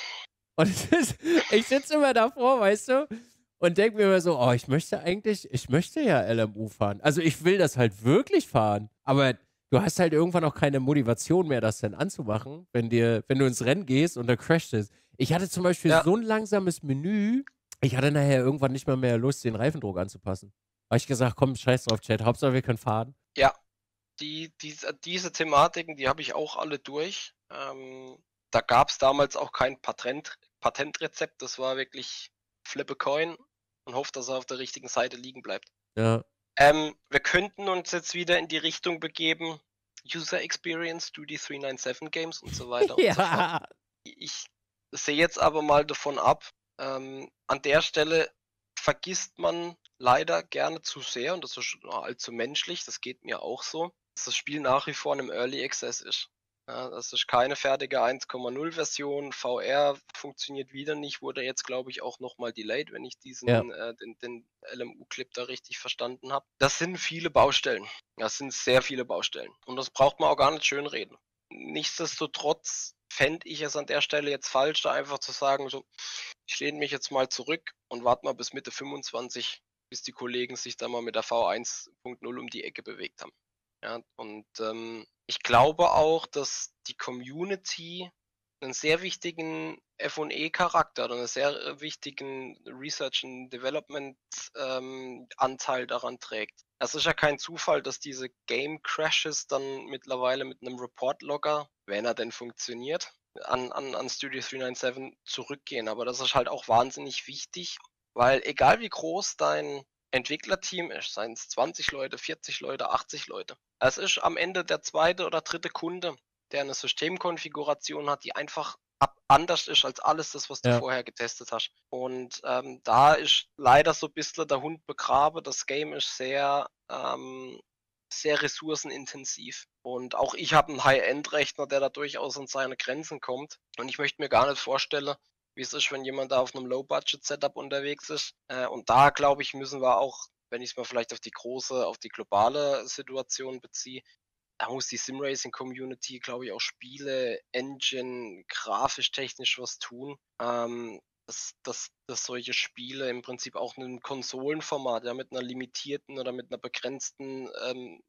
Und es ist, ich sitze immer davor, weißt du, und denke mir immer so, oh, ich möchte eigentlich, ich möchte ja L M U fahren. Also ich will das halt wirklich fahren. Aber du hast halt irgendwann auch keine Motivation mehr, das dann anzumachen, wenn dir, wenn du ins Rennen gehst und da crasht es. Ich hatte zum Beispiel Ja, so ein langsames Menü, ich hatte nachher irgendwann nicht mal mehr Lust, den Reifendruck anzupassen. Habe ich gesagt, komm, scheiß drauf, Chat, Hauptsache wir können fahren. ja. Die, diese, diese Thematiken, die habe ich auch alle durch. Ähm, da gab es damals auch kein Patent, Patentrezept. Das war wirklich flip a coin und hofft, dass er auf der richtigen Seite liegen bleibt. Ja. Ähm, wir könnten uns jetzt wieder in die Richtung begeben, User Experience, do die drei neun sieben Games und so weiter und so fort. Ja. Ich sehe jetzt aber mal davon ab, ähm, an der Stelle vergisst man leider gerne zu sehr, und das ist allzu menschlich, das geht mir auch so, dass das Spiel nach wie vor in einem Early Access ist. Ja, das ist keine fertige eins Punkt null Version, V R funktioniert wieder nicht, wurde jetzt glaube ich auch nochmal delayed, wenn ich Ja. diesen äh, den, den L M U-Clip da richtig verstanden habe. Das sind viele Baustellen. Das sind sehr viele Baustellen. Und das braucht man auch gar nicht schönreden. Nichtsdestotrotz fände ich es an der Stelle jetzt falsch, da einfach zu sagen, so, ich lehne mich jetzt mal zurück und warte mal bis Mitte fünfundzwanzig, bis die Kollegen sich da mal mit der V eins Punkt null um die Ecke bewegt haben. Ja, und ähm, ich glaube auch, dass die Community einen sehr wichtigen F und E-Charakter oder einen sehr äh, wichtigen Research and Development ähm, Anteil daran trägt. Es ist ja kein Zufall, dass diese Game Crashes dann mittlerweile mit einem Report-Logger, wenn er denn funktioniert, an, an, an Studio drei neun sieben zurückgehen. Aber das ist halt auch wahnsinnig wichtig, weil egal wie groß dein Entwicklerteam ist, seien es zwanzig Leute, vierzig Leute, achtzig Leute, es ist am Ende der zweite oder dritte Kunde, der eine Systemkonfiguration hat, die einfach ab anders ist als alles das, was du Ja. vorher getestet hast. Und ähm, da ist leider so ein bisschen der Hund begraben. Das Game ist sehr, ähm, sehr ressourcenintensiv. Und auch ich habe einen High-End-Rechner, der da durchaus an seine Grenzen kommt. Und ich möchte mir gar nicht vorstellen, wie es ist, wenn jemand da auf einem Low-Budget-Setup unterwegs ist. Äh, und da, glaube ich, müssen wir auch, wenn ich es mal vielleicht auf die große, auf die globale Situation beziehe, da muss die Simracing-Community, glaube ich, auch Spiele, Engine, grafisch, technisch was tun. Ähm, dass, dass, dass solche Spiele im Prinzip auch in einem Konsolenformat, ja, mit einer limitierten oder mit einer begrenzten ähm,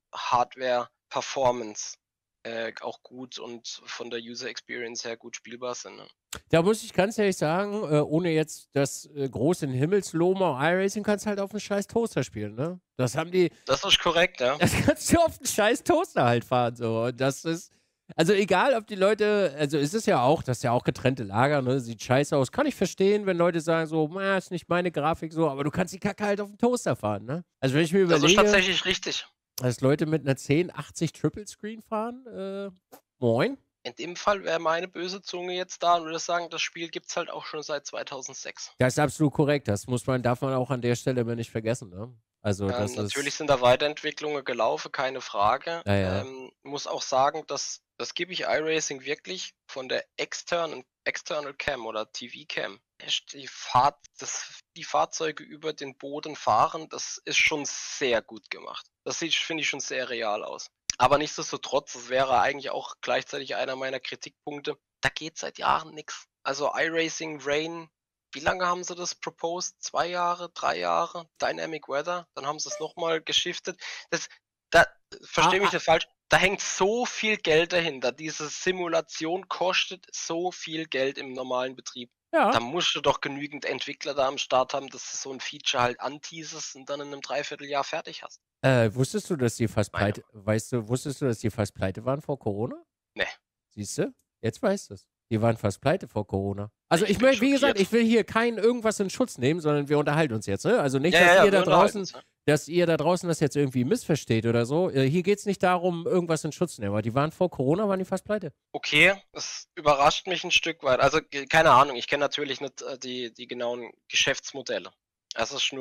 Hardware-Performance äh, auch gut und von der User Experience her gut spielbar sind. Ne? Da muss ich ganz ehrlich sagen, äh, ohne jetzt das äh, groß in den Himmel zu loben, auch iRacing kannst halt auf einen scheiß Toaster spielen, ne? Das haben die, Das ist korrekt, ja. das kannst du auf einen scheiß Toaster halt fahren, so. Und das ist, also egal, ob die Leute, also es ist ja auch, das ist ja auch getrennte Lager, ne? Sieht scheiße aus. Kann ich verstehen, wenn Leute sagen so, na, ist nicht meine Grafik so, aber du kannst die Kacke halt auf dem Toaster fahren, ne? Also wenn ich mir Das ist überlege, tatsächlich richtig. dass Leute mit einer zehn achtzig Triple Screen fahren, äh, moin. In dem Fall wäre meine böse Zunge jetzt da und würde sagen, das Spiel gibt es halt auch schon seit zweitausendsechs. Das ist absolut korrekt. Das muss man, darf man auch an der Stelle immer nicht vergessen, ne? Also Ähm, das natürlich ist, sind da Weiterentwicklungen gelaufen, keine Frage. ja, ja. Ähm, muss auch sagen, dass das gebe ich iRacing wirklich von der externen External Cam oder T V Cam. Echt Die, Fahr das, die Fahrzeuge über den Boden fahren, das ist schon sehr gut gemacht. Das sieht, finde ich, schon sehr real aus. Aber nichtsdestotrotz, das wäre eigentlich auch gleichzeitig einer meiner Kritikpunkte. Da geht seit Jahren nichts. Also iRacing, Rain, wie lange haben sie das proposed? Zwei Jahre, drei Jahre? Dynamic Weather? Dann haben sie es nochmal geschiftet. Das, da, verstehe Ah, mich ah, nicht falsch, da hängt so viel Geld dahinter. Diese Simulation kostet so viel Geld im normalen Betrieb. Da ja. musst du doch genügend Entwickler da am Start haben, dass du so ein Feature halt anteasest und dann in einem Dreivierteljahr fertig hast. Äh, wusstest du, dass die fast Meine pleite, weißt du, wusstest du, dass die fast pleite waren vor Corona? Ne, Siehst du? Jetzt weißt du es. Die waren fast pleite vor Corona. Also ich ich bin möchte, wie gesagt, schockiert. ich will hier kein irgendwas in Schutz nehmen, sondern wir unterhalten uns jetzt, ne? Also nicht, Ja, dass ja, ja, ihr da wir unterhalten draußen, uns. Ja. dass ihr da draußen das jetzt irgendwie missversteht oder so. Äh, hier geht es nicht darum, irgendwas in Schutz zu nehmen. Aber die waren vor Corona, waren die fast pleite. Okay, das überrascht mich ein Stück weit. Also, ge- keine Ahnung, ich kenne natürlich nicht äh, die, die genauen Geschäftsmodelle. Es ist nur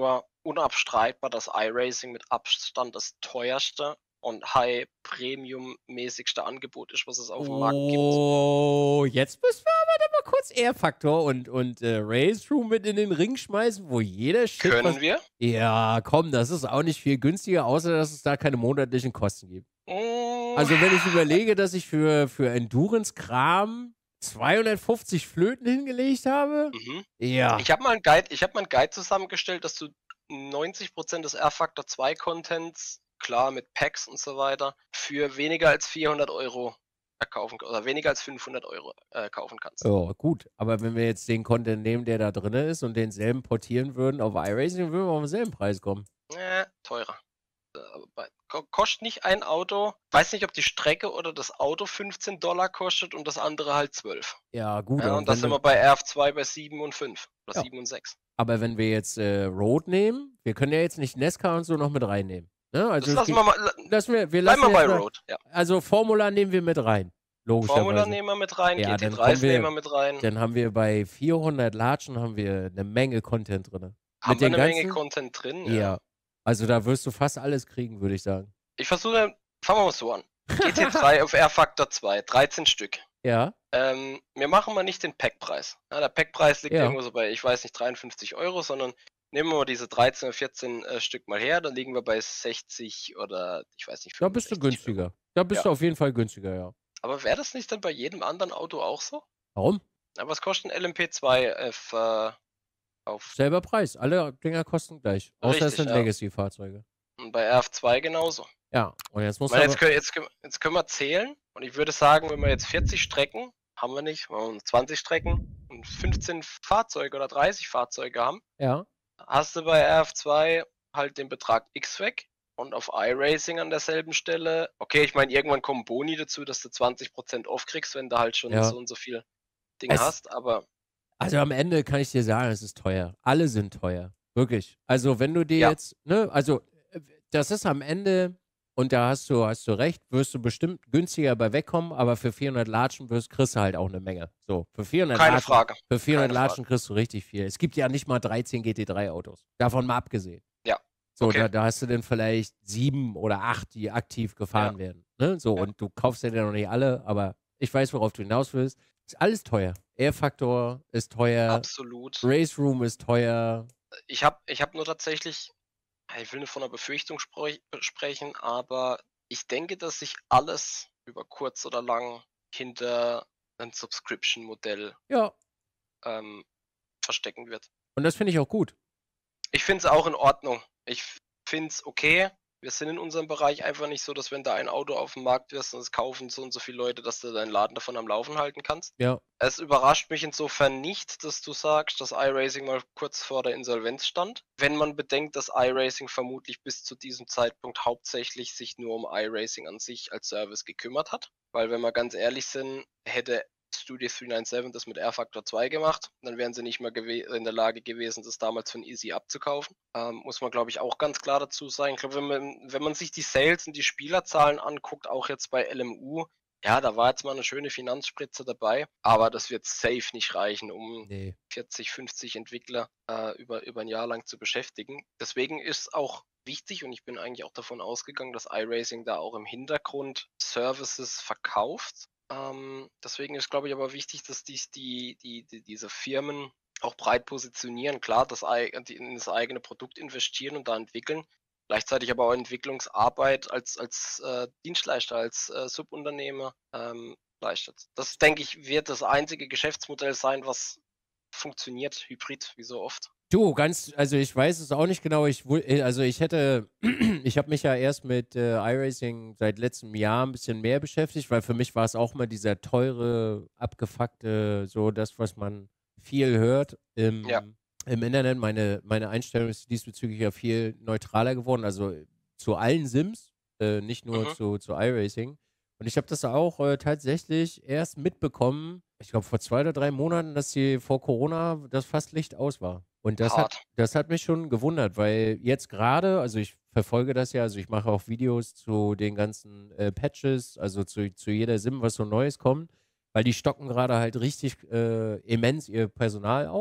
unabstreitbar, dass iRacing mit Abstand das teuerste und High-Premium-mäßigste Angebot ist, was es auf dem Markt gibt. Oh, jetzt müssen wir aber da mal kurz R-Faktor und, und äh, Race Room mit in den Ring schmeißen, wo jeder Shit was... Können wir? Ja, komm, das ist auch nicht viel günstiger, außer dass es da keine monatlichen Kosten gibt. Mm, Also wenn ich überlege, dass ich für, für Endurance-Kram zweihundertfünfzig Flöten hingelegt habe, mhm. ja. Ich habe mal einen Guide, ich habe mal einen Guide zusammengestellt, dass du neunzig Prozent des R-Factor zwei Contents, klar mit Packs und so weiter, für weniger als vierhundert Euro kaufen oder weniger als fünfhundert Euro äh, kaufen kannst. Ja, gut. Aber wenn wir jetzt den Content nehmen, der da drin ist und denselben portieren würden auf iRacing, würden wir auf denselben Preis kommen. Äh, teurer. Äh, bei- ko- Kostet nicht ein Auto, weiß nicht, ob die Strecke oder das Auto fünfzehn Dollar kostet und das andere halt zwölf. Ja, gut. Ja, aber und da wenn sind du- wir bei R F zwei bei sieben und fünf oder Ja. sieben und sechs. Aber wenn wir jetzt äh, Road nehmen, wir können ja jetzt nicht Nesca und so noch mit reinnehmen. Ne? Also Das es lassen gibt- wir mal. la- lassen wir, wir Bleiben lassen wir jetzt bei mal, Road. Ja. Also Formula nehmen wir mit rein. Logischerweise. Formula nehmen wir mit rein, Ja, G T dann drei kommen wir- nehmen wir mit rein. Dann haben wir bei vierhundert Latschen haben wir eine Menge Content drin. Haben mit wir den eine Menge ganzen- Content drin? Ja. Also da wirst du fast alles kriegen, würde ich sagen. Ich versuche, fangen wir mal so an. G T drei auf R-Factor zwei, dreizehn Stück. Ja. Ähm, wir machen mal nicht den Packpreis. Ja, der Packpreis liegt Ja. irgendwo so bei, ich weiß nicht, dreiundfünfzig Euro, sondern nehmen wir mal diese dreizehn oder vierzehn äh, Stück mal her, dann liegen wir bei sechzig oder ich weiß nicht, Da bist du fünfundsechzig Euro. günstiger. Da bist Ja. du auf jeden Fall günstiger, ja. Aber wäre das nicht dann bei jedem anderen Auto auch so? Warum? Aber was kostet ein L M P zwei auf, äh, auf Selber Preis. Alle Dinger kosten gleich. Außer es Richtig, sind ja. Legacy-Fahrzeuge. und bei R F zwei genauso? Ja. Und jetzt Ich muss meine, aber... jetzt, können, jetzt, können- jetzt können wir zählen und ich würde sagen, wenn wir jetzt vierzig Strecken, haben wir nicht, wenn wir zwanzig Strecken und fünfzehn Fahrzeuge oder dreißig Fahrzeuge haben, Ja. hast du bei R F zwei halt den Betrag X weg und auf iRacing an derselben Stelle, okay, ich meine, irgendwann kommen Boni dazu, dass du zwanzig Prozent off kriegst, wenn du halt schon Ja. so und so viel Dinge Es- hast, aber Also am Ende kann ich dir sagen, es ist teuer. Alle sind teuer. Wirklich. Also wenn du dir Ja. jetzt, ne, also äh, das ist am Ende, und da hast du, hast du recht, wirst du bestimmt günstiger bei wegkommen, aber für vierhundert Latschen wirst, kriegst du halt auch eine Menge. So, für vierhundert keine Latschen, Frage. für vierhundert keine Latschen kriegst du richtig viel. Es gibt ja nicht mal dreizehn G T drei Autos. Davon mal abgesehen. Ja. So, Okay. da, da hast du dann vielleicht sieben oder acht, die aktiv gefahren Ja. werden. Ne? So, Ja. und du kaufst ja dann noch nicht alle, aber ich weiß, worauf du hinaus willst. Ist alles teuer. Air-Faktor ist teuer. Absolut. Race Room ist teuer. Ich habe ich hab nur tatsächlich, ich will nicht von einer Befürchtung spre sprechen, aber ich denke, dass sich alles über kurz oder lang hinter einem Subscription-Modell Ja. ähm, verstecken wird. Und das finde ich auch gut. Ich finde es auch in Ordnung. Ich finde es okay. Wir sind in unserem Bereich einfach nicht so, dass wenn da ein Auto auf dem Markt wirst und es kaufen so und so viele Leute, dass du deinen Laden davon am Laufen halten kannst. Ja. Es überrascht mich insofern nicht, dass du sagst, dass iRacing mal kurz vor der Insolvenz stand. Wenn man bedenkt, dass iRacing vermutlich bis zu diesem Zeitpunkt hauptsächlich sich nur um iRacing an sich als Service gekümmert hat. Weil wenn wir ganz ehrlich sind, hätte Studio drei neun sieben das mit R-Factor zwei gemacht, dann wären sie nicht mehr in der Lage gewesen, das damals von Easy abzukaufen. Ähm, muss man, glaube ich, auch ganz klar dazu sagen. Ich glaube, wenn man, wenn man sich die Sales und die Spielerzahlen anguckt, auch jetzt bei L M U, ja, da war jetzt mal eine schöne Finanzspritze dabei, aber das wird safe nicht reichen, um Nee. vierzig, fünfzig Entwickler äh, über, über ein Jahr lang zu beschäftigen. Deswegen ist auch wichtig und ich bin eigentlich auch davon ausgegangen, dass iRacing da auch im Hintergrund Services verkauft. Ähm, deswegen ist, glaube ich, aber wichtig, dass dies die, die, die, diese Firmen auch breit positionieren. Klar, das, ei- die in das eigene Produkt investieren und da entwickeln. Gleichzeitig aber auch Entwicklungsarbeit als, als äh, Dienstleister, als äh, Subunternehmer ähm, leistet. Das, denke ich, wird das einzige Geschäftsmodell sein, was funktioniert, hybrid, wie so oft. Du, ganz, also ich weiß es auch nicht genau. Ich, wu- äh, also ich hätte, ich habe mich ja erst mit äh, iRacing seit letztem Jahr ein bisschen mehr beschäftigt, weil für mich war es auch mal dieser teure, abgefuckte, so das, was man viel hört im, Ja. im Internet. Meine, meine Einstellung ist diesbezüglich ja viel neutraler geworden, also zu allen Sims, äh, nicht nur Mhm. zu, zu iRacing. Und ich habe das auch äh, tatsächlich erst mitbekommen, ich glaube vor zwei oder drei Monaten, dass die vor Corona das fast Licht aus war. Und das hat, Hart. das hat mich schon gewundert, weil jetzt gerade, also ich verfolge das ja, also ich mache auch Videos zu den ganzen äh, Patches, also zu, zu jeder Sim, was so Neues kommt, weil die stocken gerade halt richtig äh, immens ihr Personal auf.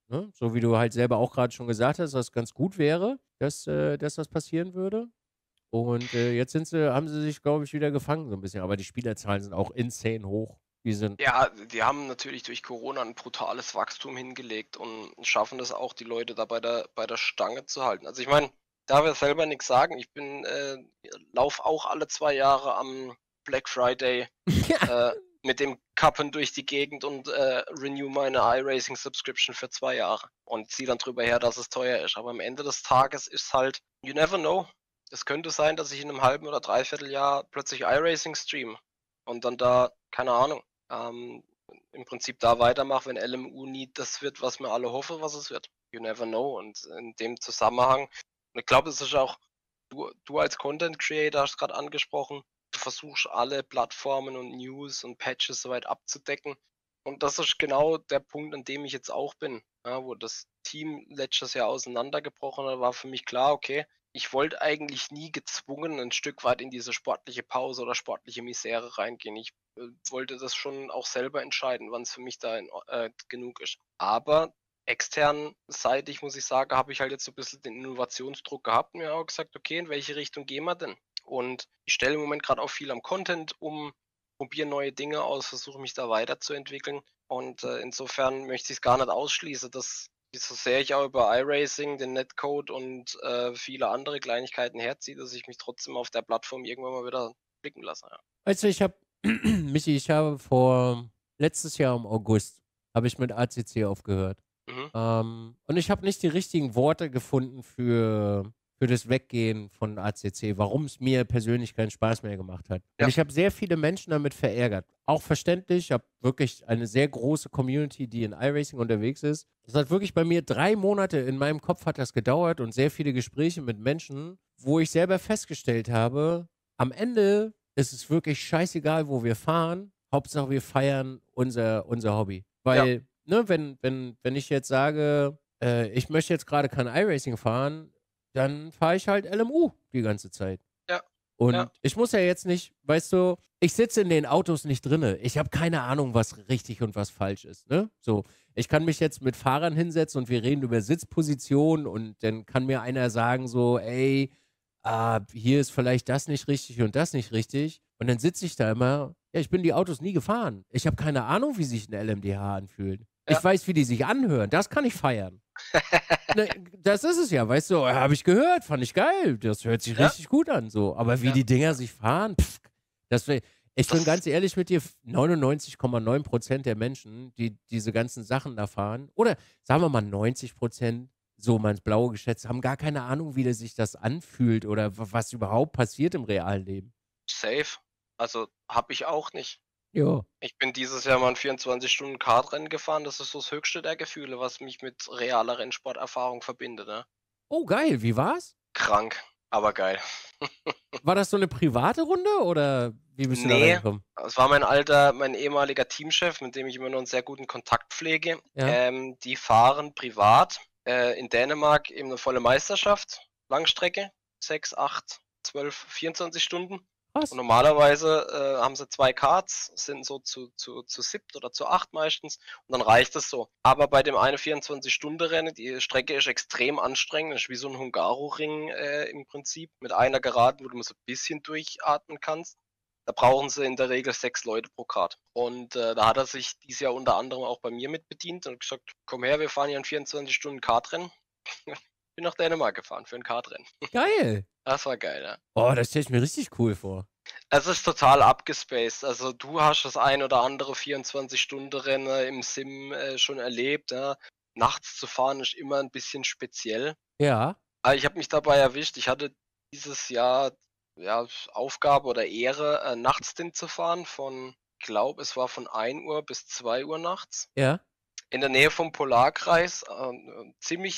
Ne? So wie du halt selber auch gerade schon gesagt hast, dass es ganz gut wäre, dass, äh, dass das passieren würde. Und, äh, jetzt sind sie haben sie sich, glaube ich, wieder gefangen so ein bisschen. Aber die Spielerzahlen sind auch insane hoch. Die sind Ja, die haben natürlich durch Corona ein brutales Wachstum hingelegt und schaffen es auch, die Leute da bei der bei der Stange zu halten. Also, ich meine, darf ja selber nichts sagen. Ich bin, äh laufe auch alle zwei Jahre am Black Friday, ja. äh, mit dem Kappen durch die Gegend und, äh, renew meine iRacing Subscription für zwei Jahre und ziehe dann drüber her, dass es teuer ist. Aber am Ende des Tages ist halt you never know. Es könnte sein, dass ich in einem halben oder dreiviertel Jahr plötzlich iRacing streame und dann da, keine Ahnung, ähm, im Prinzip da weitermache, wenn L M U nie das wird, was wir alle hoffen, was es wird. You never know. Und in dem Zusammenhang, und ich glaube, es ist auch, du, du als Content Creator hast gerade angesprochen, du versuchst alle Plattformen und News und Patches soweit abzudecken. Und das ist genau der Punkt, an dem ich jetzt auch bin, ja, wo das Team letztes Jahr auseinandergebrochen hat, war für mich klar, okay, ich wollte eigentlich nie gezwungen ein Stück weit in diese sportliche Pause oder sportliche Misere reingehen. Ich äh, wollte das schon auch selber entscheiden, wann es für mich da in, äh, genug ist. Aber extern seitig, muss ich sagen, habe ich halt jetzt so ein bisschen den Innovationsdruck gehabt und mir auch gesagt, okay, in welche Richtung gehen wir denn? Und ich stelle im Moment gerade auch viel am Content um, probiere neue Dinge aus, versuche mich da weiterzuentwickeln. Und äh, insofern möchte ich es gar nicht ausschließen, dass so sehr ich auch über iRacing, den Netcode und äh, viele andere Kleinigkeiten herziehe, dass ich mich trotzdem auf der Plattform irgendwann mal wieder blicken lasse. Ja. Weißt du, ich habe Michi, ich habe vor letztes Jahr im August habe ich mit A C C aufgehört. Mhm. Ähm, und ich habe nicht die richtigen Worte gefunden für, für das Weggehen von A C C, warum es mir persönlich keinen Spaß mehr gemacht hat. Und Ja. ich habe sehr viele Menschen damit verärgert. Auch verständlich, ich habe wirklich eine sehr große Community, die in iRacing unterwegs ist. Das hat wirklich bei mir drei Monate in meinem Kopf hat das gedauert und sehr viele Gespräche mit Menschen, wo ich selber festgestellt habe, am Ende ist es wirklich scheißegal, wo wir fahren. Hauptsache, wir feiern unser, unser Hobby. Ja. Weil, ne, wenn, wenn, wenn ich jetzt sage, äh, ich möchte jetzt gerade kein iRacing fahren, dann fahre ich halt L M U die ganze Zeit. Ja. Und Ja. ich muss ja jetzt nicht, weißt du, ich sitze in den Autos nicht drinne. Ich habe keine Ahnung, was richtig und was falsch ist, ne? So, ich kann mich jetzt mit Fahrern hinsetzen und wir reden über Sitzposition und dann kann mir einer sagen so, ey, ah, hier ist vielleicht das nicht richtig und das nicht richtig. Und dann sitze ich da immer, ja, ich bin die Autos nie gefahren. Ich habe keine Ahnung, wie sich ein L M D H anfühlt. Ja. Ich weiß, wie die sich anhören. Das kann ich feiern. Ne, das ist es ja, weißt du, habe ich gehört, fand ich geil. Das hört sich Ja. richtig gut an. So. Aber wie Ja. die Dinger sich fahren, pff, das wär, ich bin Das- ganz ehrlich mit dir, neunundneunzig Komma neun Prozent der Menschen, die diese ganzen Sachen da fahren, oder sagen wir mal neunzig Prozent, so mal ins Blaue geschätzt, haben gar keine Ahnung, wie sich das anfühlt oder w- was überhaupt passiert im realen Leben. Safe. Also habe ich auch nicht. Ja. Ich bin dieses Jahr mal ein vierundzwanzig-Stunden-Kartrennen gefahren. Das ist so das höchste der Gefühle, was mich mit realer Rennsporterfahrung verbindet. Ne? Oh, geil, wie war's? Krank, aber geil. War das so eine private Runde oder wie bist du da Nee, reingekommen? es war mein alter, mein ehemaliger Teamchef, mit dem ich immer noch einen sehr guten Kontakt pflege. Ja. Ähm, die fahren privat äh, in Dänemark eben eine volle Meisterschaft, Langstrecke, sechs, acht, zwölf, vierundzwanzig Stunden. Krass. Und normalerweise äh, haben sie zwei Karts, sind so zu, zu, zu siebt oder zu acht meistens und dann reicht es so. Aber bei dem eine vierundzwanzig-Stunden-Rennen, die Strecke ist extrem anstrengend, das ist wie so ein Hungaroring äh, im Prinzip, mit einer Geraden, wo du mal so ein bisschen durchatmen kannst. Da brauchen sie in der Regel sechs Leute pro Kart. Und äh, da hat er sich dieses Jahr unter anderem auch bei mir mit bedient und gesagt, komm her, wir fahren hier ein vierundzwanzig-Stunden-Kartrennen. Bin nach Dänemark gefahren für ein Kartrennen. Geil. Das war geil, ja. Oh, das stelle ich mir richtig cool vor. Es ist total abgespaced. Also du hast das ein oder andere vierundzwanzig-Stunden-Rennen im Sim äh, schon erlebt. Ja. Nachts zu fahren ist immer ein bisschen speziell. Ja. Aber ich habe mich dabei erwischt. Ich hatte dieses Jahr ja, Aufgabe oder Ehre, äh, nachts den zu fahren. Von, ich glaube, es war von ein Uhr bis zwei Uhr nachts. Ja. In der Nähe vom Polarkreis. Äh, ziemlich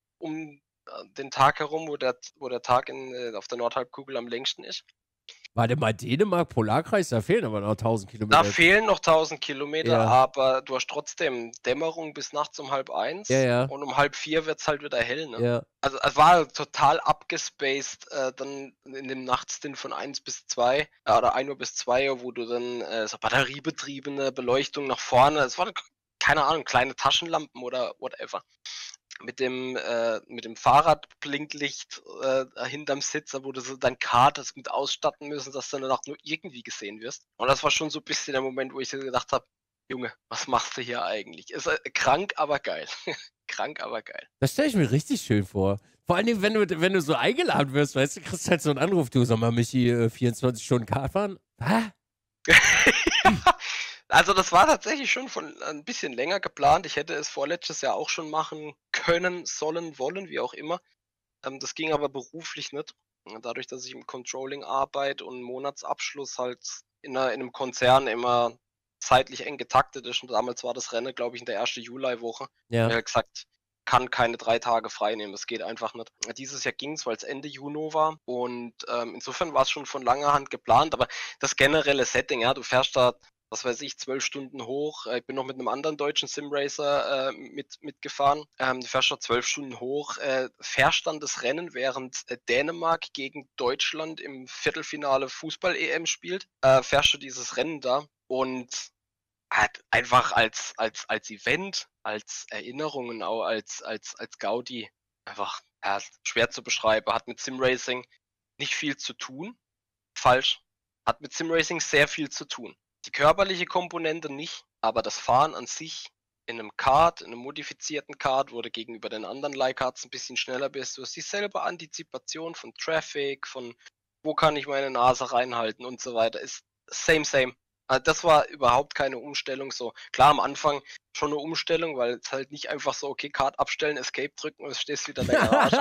um äh, den Tag herum, wo der, wo der Tag in, äh, auf der Nordhalbkugel am längsten ist. Warte mal, Dänemark, Polarkreis, da fehlen aber noch tausend Da Kilometer. fehlen noch tausend Kilometer, Ja. aber du hast trotzdem Dämmerung bis nachts um halb eins Ja, ja. und um halb vier wird es halt wieder hell. Ne? Ja. Also es war total abgespaced, äh, dann in dem Nachtstint von eins bis zwei äh, oder ein Uhr bis zwei Uhr, wo du dann äh, so batteriebetriebene Beleuchtung nach vorne, es war keine Ahnung, kleine Taschenlampen oder whatever. Mit dem, äh, mit dem Fahrradblinklicht äh, hinterm Sitz, wo du so dein Kart das mit ausstatten müssen, dass du danach nur irgendwie gesehen wirst. Und das war schon so ein bisschen der Moment, wo ich so gedacht habe, Junge, was machst du hier eigentlich? Ist äh, krank, aber geil. Krank, aber geil. Das stelle ich mir richtig schön vor. Vor allen Dingen, wenn du, wenn du so eingeladen wirst, weißt du, kriegst halt so einen Anruf, du sag mal, Michi, äh, vierundzwanzig Stunden Kart fahren? Hä? Ja, also das war tatsächlich schon von ein bisschen länger geplant. Ich hätte es vorletztes Jahr auch schon machen können, sollen, wollen, wie auch immer. Ähm, das ging aber beruflich nicht. Dadurch, dass ich im Controlling arbeite und Monatsabschluss halt in, einer, in einem Konzern immer zeitlich eng getaktet ist. Und damals war das Rennen, glaube ich, in der ersten Juliwoche. Ja. Er hat gesagt, kann keine drei Tage frei nehmen, das geht einfach nicht. Dieses Jahr ging es, weil es Ende Juni war und ähm, insofern war es schon von langer Hand geplant, aber das generelle Setting, ja, du fährst da, was weiß ich, zwölf Stunden hoch. Ich bin noch mit einem anderen deutschen Simracer äh, mit, mitgefahren. Ähm, du fährst da zwölf Stunden hoch, äh, fährst dann das Rennen, während äh, Dänemark gegen Deutschland im Viertelfinale Fußball-E M spielt. Äh, fährst du dieses Rennen da und halt einfach als, als, als Event, als Erinnerungen, auch als, als, als Gaudi, einfach ja, schwer zu beschreiben. Hat mit Simracing nicht viel zu tun. Falsch. Hat mit Simracing sehr viel zu tun. Die körperliche Komponente nicht, aber das Fahren an sich in einem Kart, in einem modifizierten Kart, wo du gegenüber den anderen Leihkarts ein bisschen schneller bist. Du hast dieselbe Antizipation von Traffic, von wo kann ich meine Nase reinhalten und so weiter. Ist same, same. Also das war überhaupt keine Umstellung. So klar am Anfang schon eine Umstellung, weil es halt nicht einfach so, okay, Kart abstellen, Escape drücken und du stehst wieder in der Garage.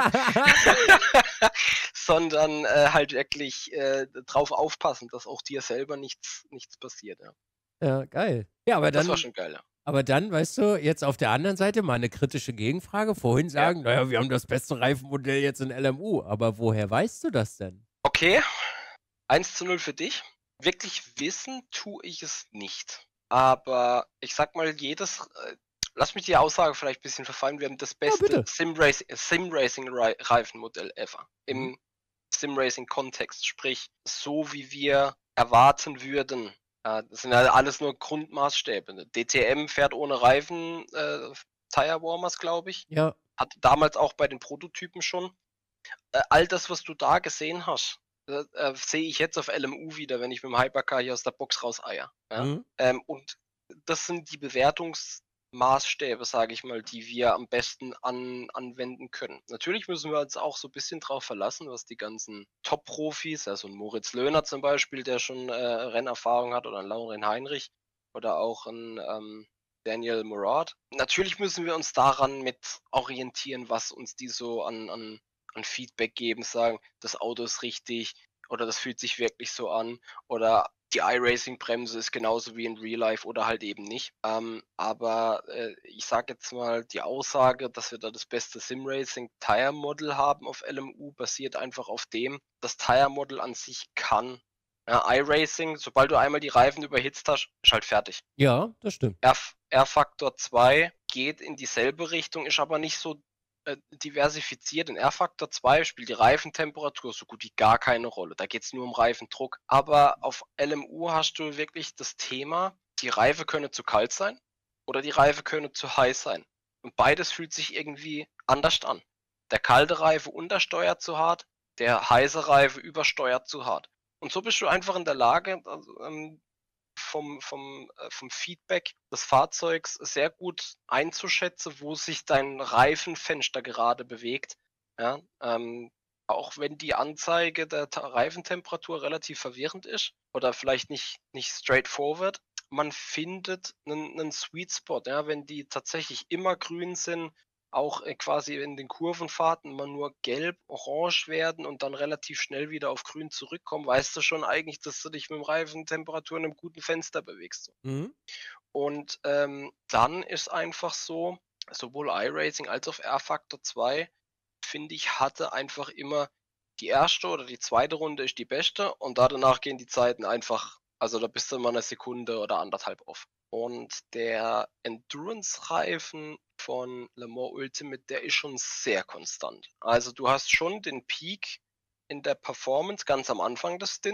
Sondern äh, halt wirklich äh, drauf aufpassen, dass auch dir selber nichts, nichts passiert. Ja. Ja, geil. Ja, aber Das war dann, schon geil, ja. aber dann, weißt du, jetzt auf der anderen Seite mal eine kritische Gegenfrage. Vorhin Ja. sagen, naja, wir haben das beste Reifenmodell jetzt in L M U. Aber woher weißt du das denn? Okay, eins zu null für dich. Wirklich wissen tue ich es nicht. Aber ich sag mal, jedes, äh, lass mich die Aussage vielleicht ein bisschen verfallen, wir haben das beste bitte. Simracing, Simracing-Reifenmodell ever. Im Mhm. Simracing-Kontext, sprich, so wie wir erwarten würden. Äh, das sind ja alles nur Grundmaßstäbe. D T M fährt ohne Reifen, äh, Tire Warmers, glaube ich. Ja. Hatte damals auch bei den Prototypen schon. Äh, all das, was du da gesehen hast, äh, äh, sehe ich jetzt auf L M U wieder, wenn ich mit dem Hypercar hier aus der Box rauseier. Ja? Mhm. Ähm, und das sind die Bewertungsmaßstäbe, sage ich mal, die wir am besten an, anwenden können. Natürlich müssen wir uns auch so ein bisschen drauf verlassen, was die ganzen Top-Profis, also ein Moritz Löhner zum Beispiel, der schon äh, Rennerfahrung hat, oder ein Lauren Heinrich oder auch ein ähm, Daniel Murad. Natürlich müssen wir uns daran mit orientieren, was uns die so an, an an Feedback geben, sagen, das Auto ist richtig oder das fühlt sich wirklich so an oder die iRacing-Bremse ist genauso wie in Real Life oder halt eben nicht. Ähm, aber äh, ich sage jetzt mal, die Aussage, dass wir da das beste Simracing-Tire-Model haben auf L M U, basiert einfach auf dem, das Tire-Model an sich kann. Ja, iRacing, sobald du einmal die Reifen überhitzt hast, ist halt fertig. Ja, das stimmt. R-Faktor zwei geht in dieselbe Richtung, ist aber nicht so äh, diversifiziert. In R-Faktor zwei spielt die Reifentemperatur so gut wie gar keine Rolle. Da geht es nur um Reifendruck. Aber auf L M U hast du wirklich das Thema, die Reife könne zu kalt sein oder die Reife könne zu heiß sein. Und beides fühlt sich irgendwie anders an. Der kalte Reife untersteuert zu hart, der heiße Reife übersteuert zu hart. Und so bist du einfach in der Lage, also, ähm, vom, vom, äh, vom Feedback des Fahrzeugs sehr gut einzuschätzen, wo sich dein Reifenfenster gerade bewegt. Ja, ähm, auch wenn die Anzeige der Ta- Reifentemperatur relativ verwirrend ist oder vielleicht nicht, nicht straightforward, man findet einen, einen Sweet Spot, ja, wenn die tatsächlich immer grün sind, auch äh, quasi in den Kurvenfahrten immer nur gelb, orange werden und dann relativ schnell wieder auf grün zurückkommen, weißt du schon eigentlich, dass du dich mit dem Reifentemperatur in einem guten Fenster bewegst. Mhm. Und ähm, dann ist einfach so, sowohl iRacing als auch R-Faktor zwei, finde ich, hatte einfach immer die erste oder die zweite Runde ist die beste und da danach gehen die Zeiten einfach, also da bist du mal eine Sekunde oder anderthalb auf. Und der Endurance-Reifen von Le Mans Ultimate, der ist schon sehr konstant. Also du hast schon den Peak in der Performance ganz am Anfang des Stints.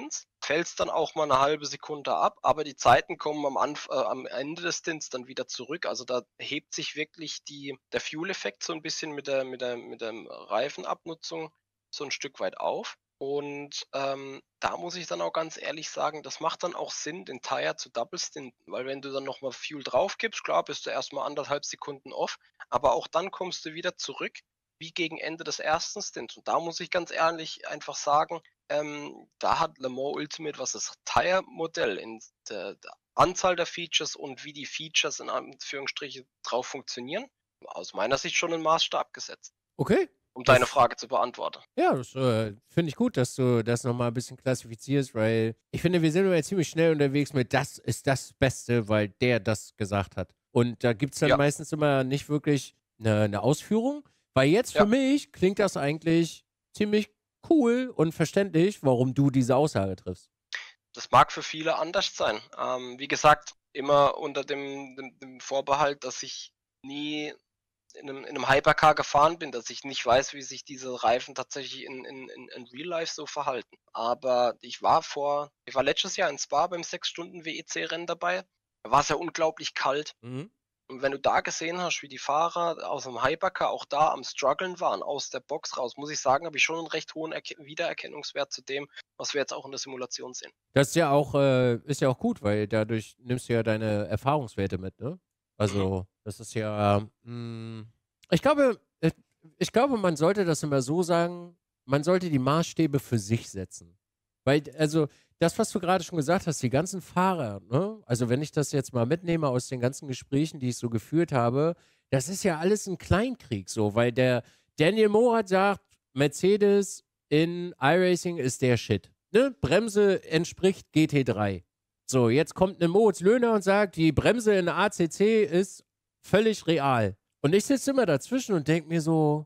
fällst dann auch mal eine halbe Sekunde ab, aber die Zeiten kommen am Anf äh, am Ende des Stints dann wieder zurück. Also, da hebt sich wirklich die der Fuel-Effekt so ein bisschen mit der mit der mit der Reifenabnutzung so ein Stück weit auf. Und, ähm, da muss ich dann auch ganz ehrlich sagen, das macht dann auch Sinn, den Tire zu double stinten, weil wenn du dann noch mal Fuel drauf gibst, klar, bist du erst mal anderthalb Sekunden off, aber auch dann kommst du wieder zurück wie gegen Ende des ersten Stints. Und da muss ich ganz ehrlich einfach sagen, ähm, da hat Le Mans Ultimate, was das Tire-Modell in der der Anzahl der Features und wie die Features in Anführungsstriche drauf funktionieren, aus meiner Sicht schon 'n Maßstab gesetzt, Okay. um deine Das Frage zu beantworten. Ja, das, äh, finde ich gut, dass du das noch mal 'n bisschen klassifizierst, weil ich finde, wir sind immer ziemlich schnell unterwegs mit: „Das ist das Beste, weil der das gesagt hat.“ Und da gibt's dann Ja, meistens immer nicht wirklich 'ne 'ne Ausführung, weil jetzt für ja. mich klingt das eigentlich ziemlich cool und verständlich, warum du diese Aussage triffst. Das mag für viele anders sein. Ähm, wie gesagt, immer unter dem dem dem Vorbehalt, dass ich nie in 'nem in 'nem Hypercar gefahren bin, dass ich nicht weiß, wie sich diese Reifen tatsächlich in in in in Real Life so verhalten. Aber ich war vor ich war letztes Jahr in Spa beim sechs Stunden W E C-Rennen dabei. Da war's ja unglaublich kalt. Mhm. Und wenn du da gesehen hast, wie die Fahrer aus'm Hypercar auch da am struggeln waren, aus der Box raus, muss ich sagen, habe ich schon 'n recht hohen Erke Wiedererkennungswert zu dem, was wir jetzt auch in der Simulation sehen. Das ist ja auch äh, ist ja auch gut, weil dadurch nimmst du ja deine Erfahrungswerte mit, ne? Mhm. Also, das ist ja, hm ich glaube äh, ich glaube, man sollte das immer so sagen, man sollte die Maßstäbe für sich setzen. Weil d also, das, was du grade schon gesagt hast, die ganzen Fahrer, ne? Also, wenn ich das jetzt mal mitnehme aus den ganzen Gesprächen, die ich so geführt habe, das ist ja alles 'n Kleinkrieg so, weil der Daniel Morat sagt, Mercedes in iRacing ist der Shit. Ne? Bremse entspricht G T drei. So, jetzt kommt 'ne Moritz Löhner und sagt, die Bremse in A C C ist völlig real. Und ich sitze immer dazwischen und denke mir so: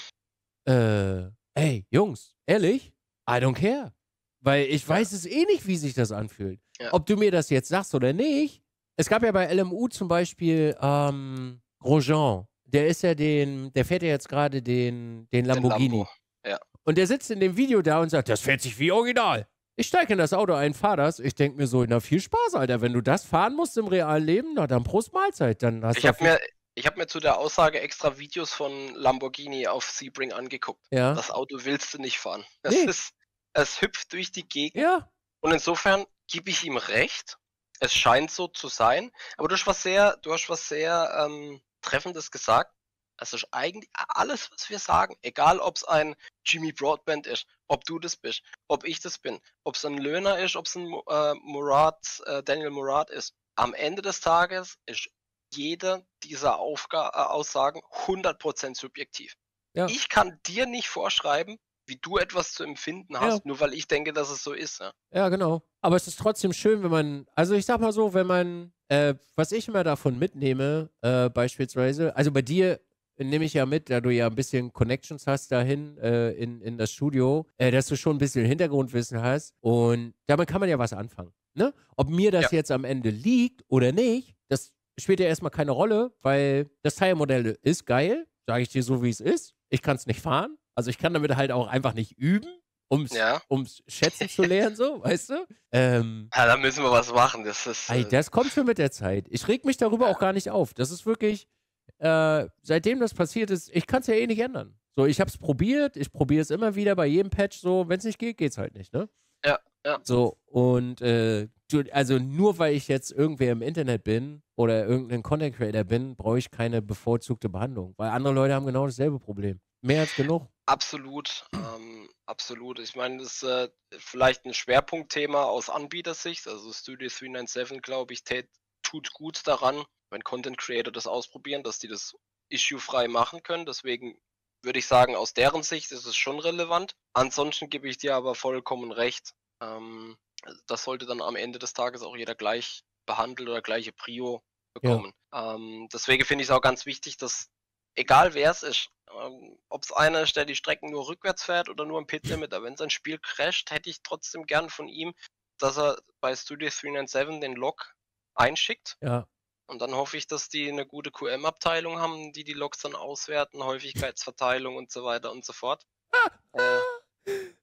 „Äh, ey, Jungs, ehrlich? I don't care.“ Weil ich Ja, weiß es eh nicht, wie sich das anfühlt. ja. Ob du mir das jetzt sagst oder nicht. Es gab ja bei L M U zum Beispiel, ähm, Grosjean. Der ist ja den der fährt ja jetzt grade den den Den Lambo. Lamborghini. Ja. Und der sitzt in dem Video da und sagt: „Das fährt sich wie original.“ Ich steige in das Auto ein, fahre das. Ich denke mir so: „Na, viel Spaß, Alter. Wenn du das fahren musst im realen Leben, na dann Prost Mahlzeit. Dann hast Ich du auf habe jeden“. mir ich habe mir zu der Aussage extra Videos von Lamborghini auf Sebring angeguckt. Ja. Das Auto willst du nicht fahren. Es Ne, ist es hüpft durch die Gegend ja. und insofern gebe ich ihm recht. Es scheint so zu sein, aber du hast was sehr du hast was sehr, ähm, Treffendes gesagt. Es ist eigentlich a alles, was wir sagen, egal ob's ein Jimmy Broadbent ist, ob du das bist, ob ich das bin, ob's 'n Löhner ist, ob's 'n Mo äh, Murat äh, Daniel Murat ist. Am Ende des Tages ist jede dieser Aufga äh, Aussagen hundert Prozent subjektiv. Ja, Ich kann dir nicht vorschreiben, wie du etwas zu empfinden ja, hast, nur weil ich denke, dass es so ist, ja. ja, genau. Aber es ist trotzdem schön, wenn man also, ich sage mal so, wenn man äh, was ich immer davon mitnehme, äh, beispielsweise also, bei dir nehme ich ja mit, da du ja 'n bisschen Connections hast dahin, äh, in in das Studio, äh, dass du schon 'n bisschen Hintergrundwissen hast und damit kann man ja was anfangen, ne? Ob mir Ja, das jetzt am Ende liegt oder nicht, das spielt ja erst mal keine Rolle, weil das Teilmodell ist geil, sage ich dir so, wie es ist. Ich kann's nicht fahren. Also, ich kann damit halt auch einfach nicht üben, um's ja. um's schätzen zu lernen so, weißt du? Ähm, Ja, da müssen wir was machen. Das ist, ei, äh das kommt schon mit der Zeit. Ich rege mich darüber auch ja, gar nicht auf. Das ist wirklich äh, seitdem das passiert ist ich kann's ja eh nicht ändern. So, ich habe es probiert, ich probiere es immer wieder bei jedem Patch so, wenn's nicht geht, geht's halt nicht, ne? ja, ja. So, und, äh, du also, nur weil ich jetzt irgendwer im Internet bin oder irgend 'nen Content Creator bin, brauche ich keine bevorzugte Behandlung, weil andere Leute haben genau dasselbe Problem. Mehr als genug. Absolut, ähm, absolut. Ich meine, das ist, äh, vielleicht 'n Schwerpunktthema aus Anbietersicht. Also, Studio drei neun sieben, glaube ich, tät tut gut daran, wenn Content Creator das ausprobieren, dass die das issue-frei machen können. Deswegen würde ich sagen, aus deren Sicht ist es schon relevant. Ansonsten gebe ich dir aber vollkommen recht. Ähm, das sollte dann am Ende des Tages auch jeder gleich behandelt oder gleiche Prio Ja. bekommen. Ähm, deswegen finde ich's auch ganz wichtig, dass egal wer es ist, ähm, ob es einer ist, der die Strecken nur rückwärts fährt oder nur im Pit-Limit, aber wenn sein Spiel crasht, hätte ich trotzdem gern von ihm, dass er bei Studio drei neun sieben den Log einschickt Ja. und dann hoffe ich, dass die 'ne gute Q M-Abteilung haben, die die Logs dann auswerten, Häufigkeitsverteilung und so weiter und so fort. Äh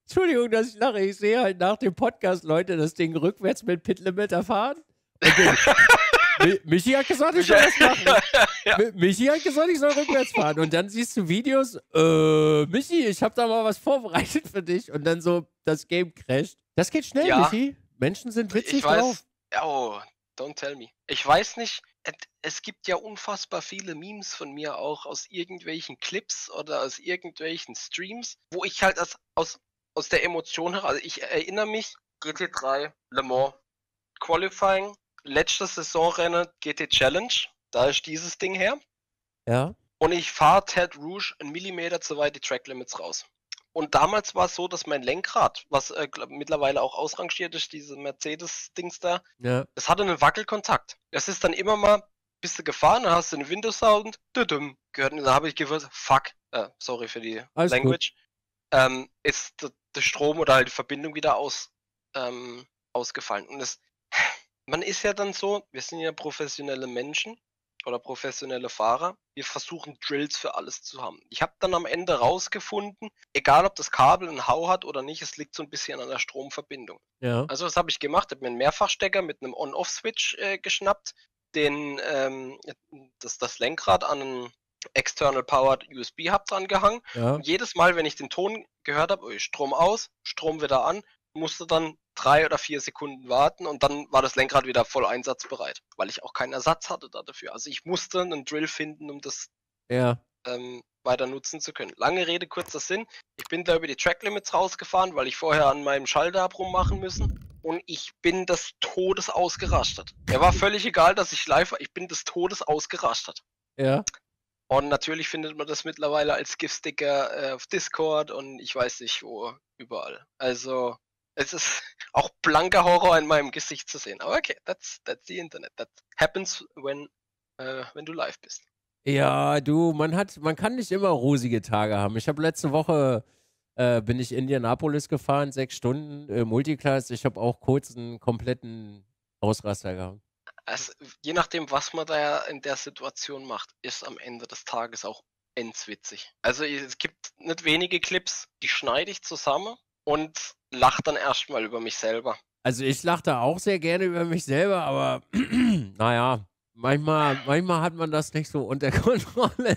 Entschuldigung, dass ich lache. Ich sehe halt nach dem Podcast Leute das Ding rückwärts mit Pitlimiter fahren. Und den, Mi- Michi hat gesagt, ich soll das machen. Ja. Mi- Michi hat gesagt, ich soll rückwärts fahren. Und dann siehst du Videos, äh, Michi, ich habe da mal was vorbereitet für dich. Und dann so, das Game crasht. Das geht schnell, Ja. Michi. Menschen sind witzig Ich weiß, drauf. oh, don't tell me. Ich weiß nicht, et- es gibt ja unfassbar viele Memes von mir auch aus irgendwelchen Clips oder aus irgendwelchen Streams, wo ich halt aus, aus, aus der Emotion heraus, also ich erinnere mich, G T drei Le Mans Qualifying, letztes Saisonrennen G T Challenge, da ist dieses Ding her. Ja. Und ich fahre Ted Rouge einen Millimeter zu weit die Track Limits raus. Und damals war es so, dass mein Lenkrad, was äh, glaub, mittlerweile auch ausrangiert ist, diese Mercedes-Dings da, Ja. das hatte einen Wackelkontakt. Das ist dann immer mal, bist du gefahren, dann hast du einen Windows-Sound, düdüm, gehört, und da habe ich gewusst, fuck, äh, sorry für die Alles Language, ähm, ist der, der Strom oder halt die Verbindung wieder aus, ähm, ausgefallen. Und das, man ist ja dann so, wir sind ja professionelle Menschen oder professionelle Fahrer, wir versuchen Drills für alles zu haben. Ich habe dann am Ende rausgefunden, egal ob das Kabel einen Hau hat oder nicht, es liegt so ein bisschen an der Stromverbindung. Ja. Also was habe ich gemacht? Ich habe mir einen Mehrfachstecker mit einem On-Off-Switch äh, geschnappt, den, ähm, das, das Lenkrad an einen External Powered U S B-Hub dran gehangen. Ja. Und jedes Mal, wenn ich den Ton gehört habe, oh, Strom aus, Strom wieder an, musste dann drei oder vier Sekunden warten und dann war das Lenkrad wieder voll einsatzbereit, weil ich auch keinen Ersatz hatte da dafür. Also ich musste einen Drill finden, um das Ja. ähm, weiter nutzen zu können. Lange Rede, kurzer Sinn. Ich bin da über die Track Limits rausgefahren, weil ich vorher an meinem Schalter hab rummachen müssen. Und ich bin des Todes ausgerastet. Mir war völlig egal, dass ich live war. Ich bin des Todes ausgerastet. Ja. Und natürlich findet man das mittlerweile als GIF-Sticker äh, auf Discord und ich weiß nicht wo, überall. Also es ist auch blanker Horror in meinem Gesicht zu sehen. Aber okay, that's, that's the Internet. That happens when, äh, wenn du live bist. Ja, du, man hat, man kann nicht immer rosige Tage haben. Ich habe letzte Woche, äh, bin ich Indianapolis gefahren, sechs Stunden, äh, Multiclass. Ich habe auch kurz einen kompletten Ausraster gehabt. Also, je nachdem, was man da in der Situation macht, ist am Ende des Tages auch endswitzig. Also es gibt nicht wenige Clips, die schneide ich zusammen und lache dann erstmal über mich selber. Also ich lache da auch sehr gerne über mich selber, aber naja, manchmal, manchmal hat man das nicht so unter Kontrolle.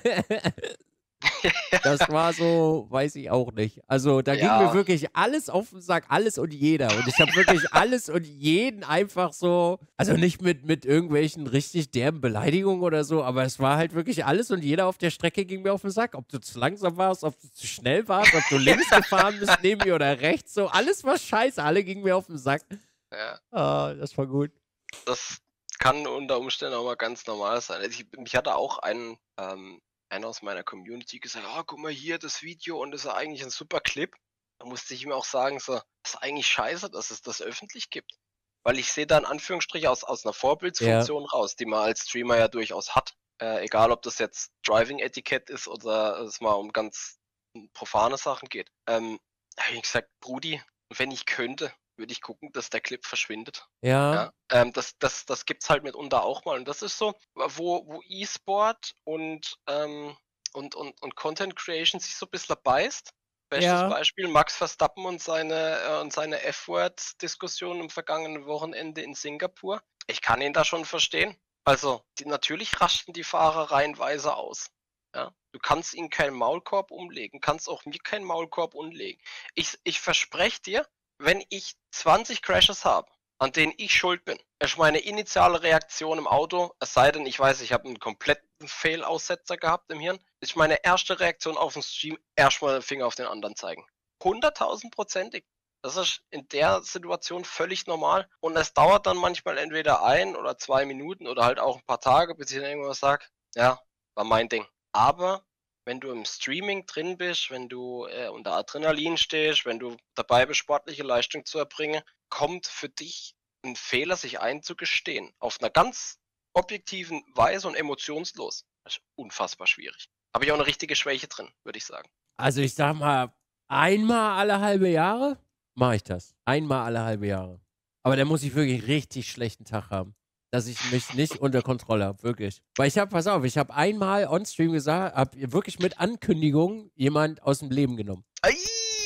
Das war so, weiß ich auch nicht. Also da ging Ja. mir wirklich alles auf den Sack, alles und jeder. Und ich habe wirklich alles und jeden einfach so, also nicht mit, mit irgendwelchen richtig derben Beleidigungen oder so, aber es war halt wirklich alles und jeder auf der Strecke ging mir auf den Sack. Ob du zu langsam warst, ob du zu schnell warst, ob du links gefahren bist neben mir oder rechts, so alles war scheiße, alle gingen mir auf den Sack. Ja, Ah, das war gut. das kann unter Umständen auch mal ganz normal sein. Also Ich, mich hatte auch ein, ähm, einer aus meiner Community gesagt, ah, guck mal hier, das Video und das ist ja eigentlich ein super Clip. Da musste ich ihm auch sagen, so, das ist eigentlich scheiße, dass es das öffentlich gibt. Weil ich sehe da in Anführungsstrichen aus, aus einer Vorbildsfunktion raus, die man als Streamer ja durchaus hat. Äh, egal, ob das jetzt Driving-Etikett ist oder es mal um ganz profane Sachen geht. Ähm, da habe ich gesagt, Brudi, wenn ich könnte, würde ich gucken, dass der Clip verschwindet. Ja, Ja, ähm, das, das, das gibt's halt mitunter auch mal. Und das ist so, wo, wo E-Sport und, ähm, und, und, und Content Creation sich so ein bisschen beißt. Bestes Ja. Beispiel, Max Verstappen und seine, äh, und seine F-Word-Diskussion am vergangenen Wochenende in Singapur. Ich kann ihn da schon verstehen. Also, die, natürlich rasten die Fahrer reihenweise aus. Ja? Du kannst ihnen keinen Maulkorb umlegen, kannst auch mir keinen Maulkorb umlegen. Ich, ich verspreche dir, wenn ich zwanzig Crashes habe, an denen ich schuld bin, ist meine initiale Reaktion im Auto, es sei denn, ich weiß, ich habe einen kompletten Fail-Aussetzer gehabt im Hirn, ist meine erste Reaktion auf den Stream erstmal den Finger auf den anderen zeigen. hunderttausendprozentig. Das ist in der Situation völlig normal und es dauert dann manchmal entweder ein oder zwei Minuten oder halt auch ein paar Tage, bis ich dann irgendwann sage, ja, war mein Ding. Aber wenn du im Streaming drin bist, wenn du äh, unter Adrenalin stehst, wenn du dabei bist, sportliche Leistung zu erbringen, kommt für dich ein Fehler, sich einzugestehen. Auf einer ganz objektiven Weise und emotionslos. Das ist unfassbar schwierig. Habe ich auch eine richtige Schwäche drin, würde ich sagen. Also ich sag mal, einmal alle halbe Jahre mache ich das. Einmal alle halbe Jahre. Aber da muss ich wirklich richtig schlechten Tag haben. Dass ich mich nicht unter Kontrolle habe, wirklich. Weil ich habe, pass auf, ich habe einmal on-stream gesagt, habe wirklich mit Ankündigung jemand aus dem Leben genommen. Ei,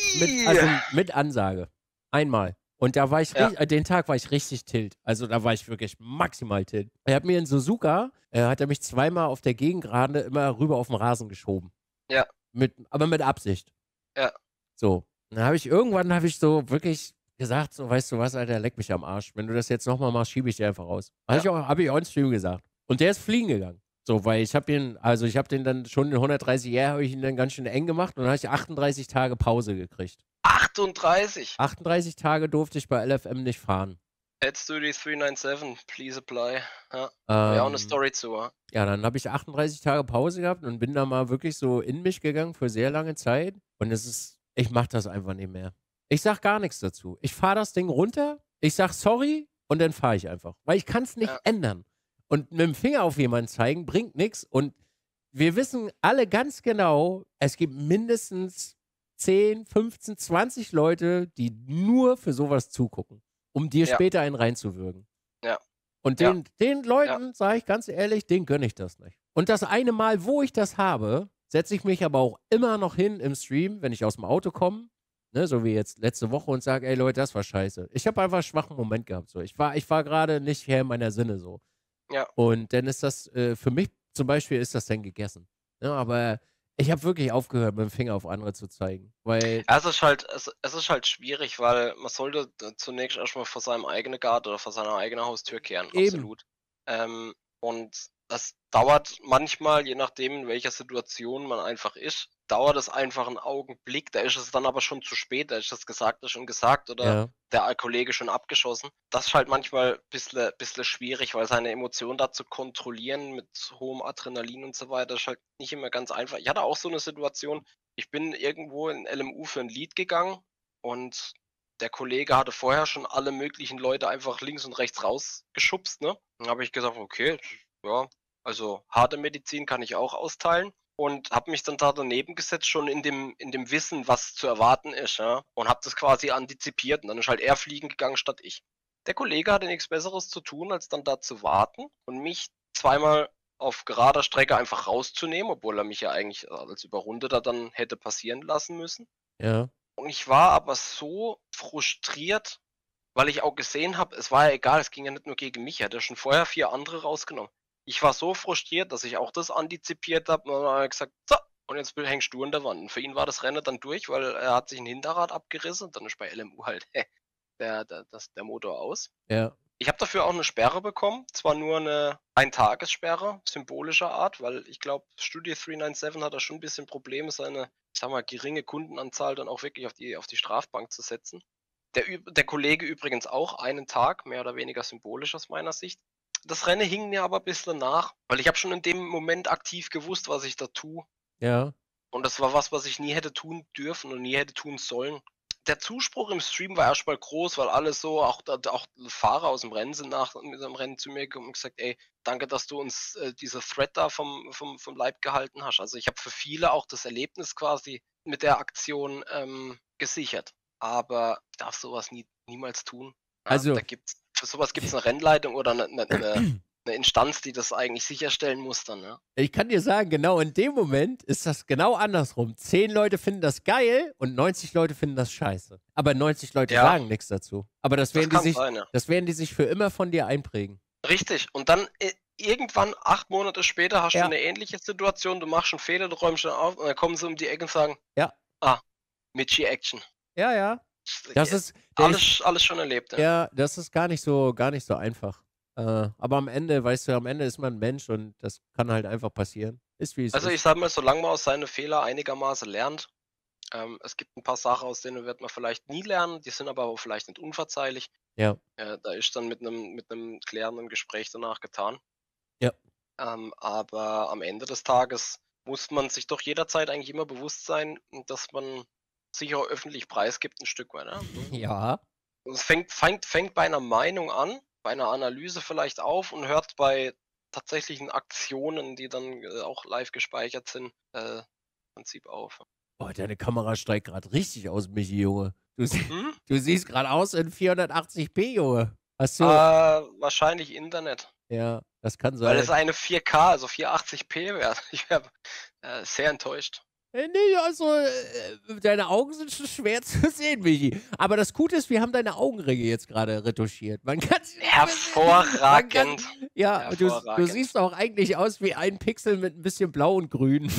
mit, also mit Ansage. Einmal. Und da war ich, Ja. ri- äh, den Tag war ich richtig tilt. Also da war ich wirklich maximal tilt. Er hat mir in Suzuka, äh, hat er mich zweimal auf der Gegengrade immer rüber auf den Rasen geschoben. Ja. Mit, aber mit Absicht. Ja. So. Dann habe ich irgendwann, habe ich so wirklich gesagt, so, weißt du was, Alter, leck mich am Arsch. Wenn du das jetzt nochmal machst, schiebe ich dir einfach raus. Habe Ja. ich, auch- hab ich auch ins Stream gesagt. Und der ist fliegen gegangen. So, weil ich habe ihn, also ich habe den dann schon in hundertdreißig Jahren, habe ich ihn dann ganz schön eng gemacht und dann habe ich achtunddreißig Tage Pause gekriegt. achtunddreißig. achtunddreißig Tage durfte ich bei L F M nicht fahren. Let's do the three nine seven, please apply. Ja, hab ich auch eine Ähm, Story zu. Ja. ja, dann habe ich achtunddreißig Tage Pause gehabt und bin da mal wirklich so in mich gegangen für sehr lange Zeit. Und es ist, ich mache das einfach nicht mehr. Ich sag gar nichts dazu. Ich fahre das Ding runter, ich sag sorry und dann fahre ich einfach. Weil ich kann es nicht Ja. ändern. Und mit dem Finger auf jemanden zeigen bringt nichts. Und wir wissen alle ganz genau, es gibt mindestens zehn, fünfzehn, zwanzig Leute, die nur für sowas zugucken, um dir Ja. später einen reinzuwürgen. Ja. Und Ja. den, den Leuten, sage ich ganz ehrlich, denen gönne ich das nicht. Und das eine Mal, wo ich das habe, setze ich mich aber auch immer noch hin im Stream, wenn ich aus dem Auto komme, ne, so wie jetzt letzte Woche und sage, ey Leute, das war scheiße. Ich habe einfach einen schwachen Moment gehabt. So. Ich war, ich war gerade nicht Herr meiner Sinne so. Ja. Und dann ist das, äh, für mich zum Beispiel ist das dann gegessen. Ja, aber ich habe wirklich aufgehört, mit dem Finger auf andere zu zeigen. Weil, Ja, es ist halt, es, es ist halt schwierig, weil man sollte d- zunächst erstmal vor seinem eigenen Garten oder vor seiner eigenen Haustür kehren, Eben. absolut. Ähm, und das dauert manchmal, je nachdem, in welcher Situation man einfach ist, dauert es einfach einen Augenblick, da ist es dann aber schon zu spät, da ist das Gesagte schon gesagt oder ja, der Kollege schon abgeschossen. Das ist halt manchmal ein bisschen, bisschen schwierig, weil seine Emotionen da zu kontrollieren mit hohem Adrenalin und so weiter ist halt nicht immer ganz einfach. Ich hatte auch so eine Situation, ich bin irgendwo in L M U für ein Lied gegangen und der Kollege hatte vorher schon alle möglichen Leute einfach links und rechts rausgeschubst, ne? Dann habe ich gesagt, okay, ja, also harte Medizin kann ich auch austeilen und habe mich dann da daneben gesetzt, schon in dem, in dem Wissen, was zu erwarten ist, ja, und habe das quasi antizipiert und dann ist halt er fliegen gegangen statt ich. Der Kollege hatte nichts Besseres zu tun, als dann da zu warten und mich zweimal auf gerader Strecke einfach rauszunehmen, obwohl er mich ja eigentlich als Überrundeter dann hätte passieren lassen müssen. ja, Und ich war aber so frustriert, weil ich auch gesehen habe, es war ja egal, es ging ja nicht nur gegen mich, er hat ja schon vorher vier andere rausgenommen. Ich war so frustriert, dass ich auch das antizipiert habe und dann habe ich gesagt, so, und jetzt hängst du an der Wand. Und für ihn war das Rennen dann durch, weil er hat sich ein Hinterrad abgerissen und dann ist bei L M U halt der, der, das, der Motor aus. ja, Ich habe dafür auch eine Sperre bekommen, zwar nur eine Eintagessperre, symbolischer Art, weil ich glaube, Studio drei neun sieben hat da schon ein bisschen Probleme, seine, ich sag mal, geringe Kundenanzahl dann auch wirklich auf die, auf die Strafbank zu setzen. Der, Ü- der Kollege übrigens auch einen Tag, mehr oder weniger symbolisch aus meiner Sicht. Das Rennen hing mir aber ein bisschen nach, weil ich habe schon in dem Moment aktiv gewusst, was ich da tue. ja, Und das war was, was ich nie hätte tun dürfen und nie hätte tun sollen. Der Zuspruch im Stream war erstmal groß, weil alle so, auch, auch Fahrer aus dem Rennen sind nach mit dem Rennen zu mir gekommen und gesagt, ey, danke, dass du uns äh, diese Thread da vom, vom, vom Leib gehalten hast. Also ich habe für viele auch das Erlebnis quasi mit der Aktion ähm, gesichert. Aber ich darf sowas nie, niemals tun. Ja, Also- da gibt's, für sowas gibt es eine Rennleitung oder eine, eine, eine, eine Instanz, die das eigentlich sicherstellen muss dann. Ja? Ich kann dir sagen, genau in dem Moment ist das genau andersrum. Zehn Leute finden das geil und neunzig Leute finden das scheiße. Aber neunzig Leute Ja. sagen nichts dazu. Aber das Das werden, die kann sich, sein, ja. das werden die sich für immer von dir einprägen. Richtig. Und dann äh, irgendwann, acht Monate später, hast Ja. du eine ähnliche Situation, du machst einen Fehler, du räumst ihn auf und dann kommen sie um die Ecke und sagen, Ja. ah, Michi Action. Ja, ja. Das Ja, ist, der ist alles, alles schon erlebt. Ja. ja, das ist gar nicht so, gar nicht so einfach. Äh, aber am Ende, weißt du, am Ende ist man ein Mensch und das kann halt einfach passieren. Ist wie es Also ist. ich sag mal, solange man aus seinen Fehlern einigermaßen lernt, ähm, es gibt ein paar Sachen, aus denen wird man vielleicht nie lernen, die sind aber auch vielleicht nicht unverzeihlich. Ja. Äh, da ist dann mit einem mit einem klärenden Gespräch danach getan. Ja. Ähm, aber am Ende des Tages muss man sich doch jederzeit eigentlich immer bewusst sein, dass man sich auch öffentlich preisgibt, ein Stück weit. Ja? Ja. Es fängt, fängt, fängt bei einer Meinung an, bei einer Analyse vielleicht auf und hört bei tatsächlichen Aktionen, die dann äh, auch live gespeichert sind, äh, im Prinzip auf. Boah, deine Kamera steigt gerade richtig aus, Michi, Junge. Du, sie Hm? du siehst gerade aus in vierhundertachtzig p, Junge. Hast du? Äh, wahrscheinlich Internet. Ja, das kann Weil sein. es eine vier K, also vierhundertachtzig p wäre. Ich wäre äh, sehr enttäuscht. Äh, nee, also, äh, deine Augen sind schon schwer zu sehen, Michi. Aber das Gute ist, wir haben deine Augenringe jetzt gerade retuschiert. Man kann Hervorragend. Ja, du, du Hervorragend. siehst auch eigentlich aus wie ein Pixel mit ein bisschen Blau und Grün.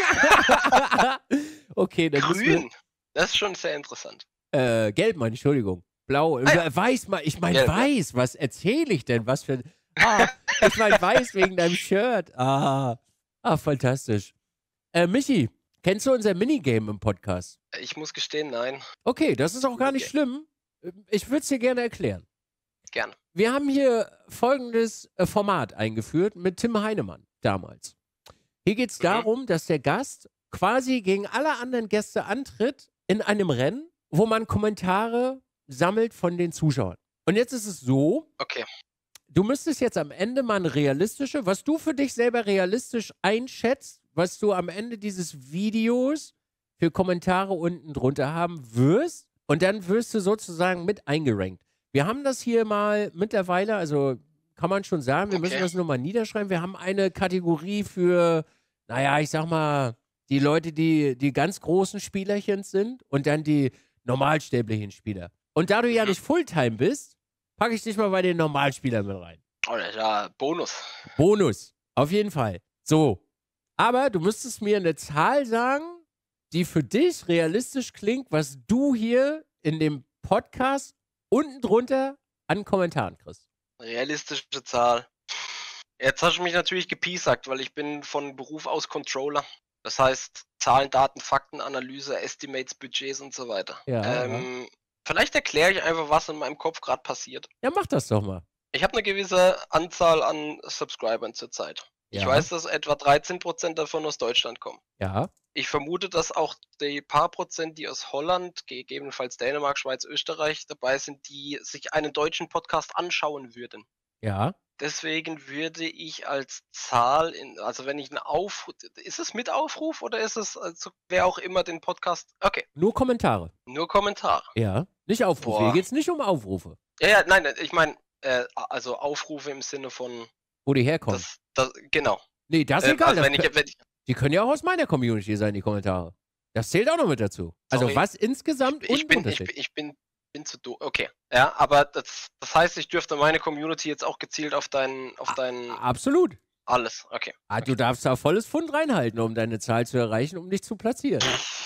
Okay, dann müssen wir, Grün. Das ist schon sehr interessant. äh, gelb, meine Entschuldigung. Blau, Ah ja. äh, weiß, mal- ich meine Gelb, ja. weiß. Was erzähle ich denn? Was für, ah, ich meine weiß wegen deinem Shirt. Ah, ah, fantastisch. Äh, Michi, kennst du unser Minigame im Podcast? Ich muss gestehen, nein. Okay, das ist auch gar nicht schlimm. Ich würde es dir gerne erklären. Gern. Wir haben hier folgendes äh, Format eingeführt mit Tim Heinemann damals. Hier geht es Mhm. darum, dass der Gast quasi gegen alle anderen Gäste antritt in einem Rennen, wo man Kommentare sammelt von den Zuschauern. Und jetzt ist es so, Okay. du müsstest jetzt am Ende mal ein realistische, was du für dich selber realistisch einschätzt, was du am Ende dieses Videos für Kommentare unten drunter haben wirst. Und dann wirst du sozusagen mit eingerankt. Wir haben das hier mal mittlerweile, also kann man schon sagen, wir müssen Okay. das nur mal niederschreiben. Wir haben eine Kategorie für, naja, ich sag mal, die Leute, die die ganz großen Spielerchen sind und dann die normalsterblichen Spieler. Und da du ja Mhm. nicht Fulltime bist, packe ich dich mal bei den Normalspielern mit rein. Oh, das ist ja Bonus. Bonus, auf jeden Fall. So, aber du müsstest mir eine Zahl sagen, die für dich realistisch klingt, was du hier in dem Podcast unten drunter an Kommentaren kriegst. Realistische Zahl. Jetzt hast du mich natürlich gepiesackt, weil ich bin von Beruf aus Controller. Das heißt Zahlen, Daten, Fakten, Analyse, Estimates, Budgets und so weiter. Ja, ähm, Vielleicht erkläre ich einfach, was in meinem Kopf gerade passiert. Ja, mach das doch mal. Ich habe eine gewisse Anzahl an Subscribern zurzeit. Ich Ja. weiß, dass etwa dreizehn Prozent davon aus Deutschland kommen. Ja, Ich vermute, dass auch die paar Prozent, die aus Holland, gegebenenfalls Dänemark, Schweiz, Österreich dabei sind, die sich einen deutschen Podcast anschauen würden. ja. Deswegen würde ich als Zahl, in, also wenn ich einen Aufruf, ist es mit Aufruf oder ist es, also wer auch immer den Podcast, okay, Nur Kommentare. nur Kommentare. Ja. Nicht Aufrufe. Boah. Hier geht es nicht um Aufrufe. Ja, ja, nein, ich meine, äh, also Aufrufe im Sinne von, Wo die herkommen. das, das, genau. Nee, das ist Äh, egal. also Das wenn ich, kö- wenn ich, die können ja auch aus meiner Community sein, die Kommentare. Das zählt auch noch mit dazu. Also Sorry. was insgesamt ich unten bin, drunter ich, steht. bin- ich bin, bin zu doof, okay. Ja, aber das, das heißt, ich dürfte meine Community jetzt auch gezielt auf deinen, auf deinen, Absolut. alles, okay. Ah, du darfst da volles Pfund reinhalten, um deine Zahl zu erreichen, um dich zu platzieren.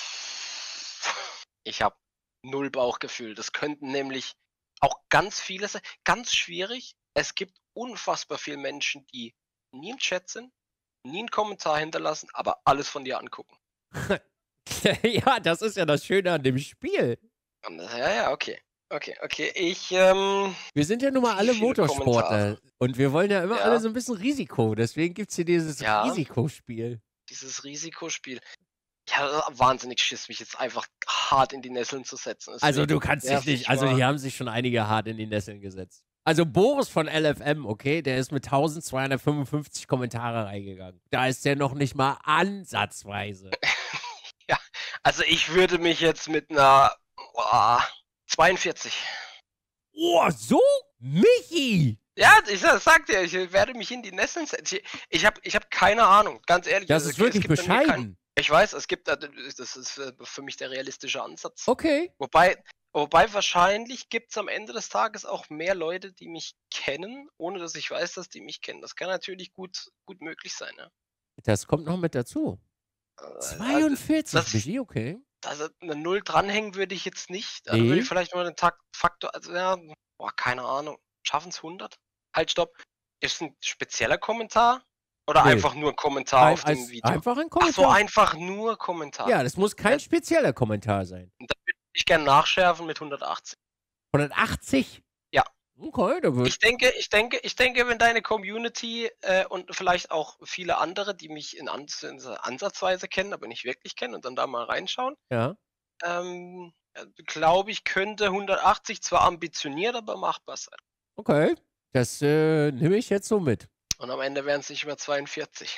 Ich habe null Bauchgefühl. Das könnten nämlich auch ganz viele sein. Ganz schwierig. Es gibt unfassbar viele Menschen, die nie im Chat sind, nie einen Kommentar hinterlassen, aber alles von dir angucken. Ja, das ist ja das Schöne an dem Spiel. Und, das- ja, ja, okay. Okay, okay. Ich, ähm, Wir sind ja nun mal Wie alle viele Motorsportler. Kommentare? Und wir wollen ja immer Ja. alle so ein bisschen Risiko. Deswegen gibt es hier dieses Ja. Risikospiel. dieses Risikospiel. Ja, wahnsinnig Schiss, mich jetzt einfach hart in die Nesseln zu setzen. Also Deswegen du kannst dich nerv nicht, ich also mal. hier haben sich schon einige hart in die Nesseln gesetzt. Also Boris von L F M, okay, der ist mit eintausendzweihundertfünfundfünfzig Kommentare reingegangen. Da ist der noch nicht mal ansatzweise. Also ich würde mich jetzt mit einer oh, zweiundvierzig. Oh, so? Michi! Ja, ich sag sag dir, ich werde mich in die Nesseln setzen. Ich, ich habe ich hab keine Ahnung, ganz ehrlich. Das also, ist wirklich es gibt bei mir kein- bescheiden. Ich weiß, es gibt, äh, das ist äh, für mich der realistische Ansatz. Okay. Wobei, wobei wahrscheinlich gibt es am Ende des Tages auch mehr Leute, die mich kennen, ohne dass ich weiß, dass die mich kennen. Das kann natürlich gut, gut möglich sein. Ja. Das kommt noch mit dazu. Äh, zweiundvierzig, das- Michi, okay. Also eine Null dranhängen würde ich jetzt nicht. Da würde Nee. ich vielleicht mal den Takt, Faktor, also ja, boah, keine Ahnung. Schaffen es hundert? Halt, stopp. Ist ein spezieller Kommentar? Oder Nee. einfach nur ein Kommentar Ein, auf dem als, Video? einfach ein Ach so, Kommentar. einfach nur Kommentar. Ja, das muss kein Ja. spezieller Kommentar sein. Und da würde ich gerne nachschärfen mit hundertachtzig. hundertachtzig? Ja. Okay, da wird. Ich denke, ich denke, ich denke, wenn deine Community äh, und vielleicht auch viele andere, die mich in Ans in so Ansatzweise kennen, aber nicht wirklich kennen und dann da mal reinschauen, Ja. ähm, glaube ich, könnte hundertachtzig zwar ambitioniert, aber machbar sein. Okay. Das äh, nehme ich jetzt so mit. Und am Ende wären es nicht mehr zweiundvierzig.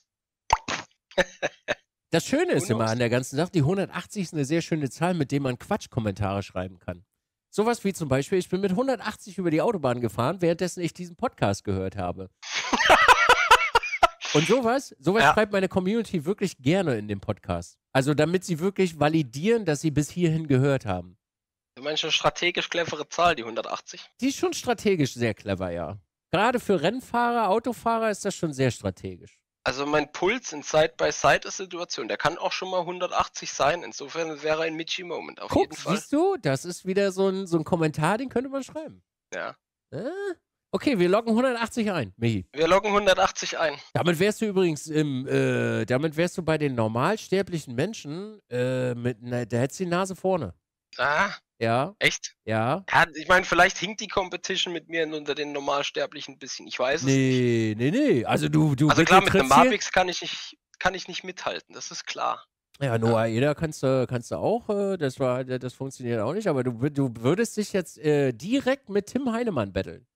Das Schöne ist Who immer knows? an der ganzen Sache, die hundertachtzig ist eine sehr schöne Zahl, mit der man Quatschkommentare schreiben kann. Sowas wie zum Beispiel, ich bin mit hundertachtzig über die Autobahn gefahren, währenddessen ich diesen Podcast gehört habe. Und sowas, sowas Ja. schreibt meine Community wirklich gerne in dem Podcast. Also damit sie wirklich validieren, dass sie bis hierhin gehört haben. Du meinst eine strategisch clevere Zahl, die hundertachtzig? Die ist schon strategisch sehr clever, ja. Gerade für Rennfahrer, Autofahrer ist das schon sehr strategisch. Also mein Puls in Side-by-Side-Situation, der kann auch schon mal hundertachtzig sein. Insofern wäre ein Michi-Moment, auf Guck, jeden Fall. siehst du, das ist wieder so ein, so ein Kommentar, den könnte man schreiben. Ja. Äh? Okay, wir loggen hundertachtzig ein, Michi. Wir loggen hundertachtzig ein. Damit wärst du übrigens im, äh, damit wärst du bei den normalsterblichen Menschen, äh, mit, ne, da hättest du die Nase vorne. Ah, Ja, echt? ja. Ja, ich meine, vielleicht hinkt die Competition mit mir unter den Normalsterblichen ein bisschen. Ich weiß es nicht. Nee, nee, nee. Also du, du Also klar, mit einem trittst hier- Mavix kann ich nicht, kann ich nicht mithalten, das ist klar. Ja, Noah Eder kannst du, kannst du auch, äh, das war, das funktioniert auch nicht, aber du, wür- du würdest dich jetzt äh, direkt mit Tim Heinemann betteln.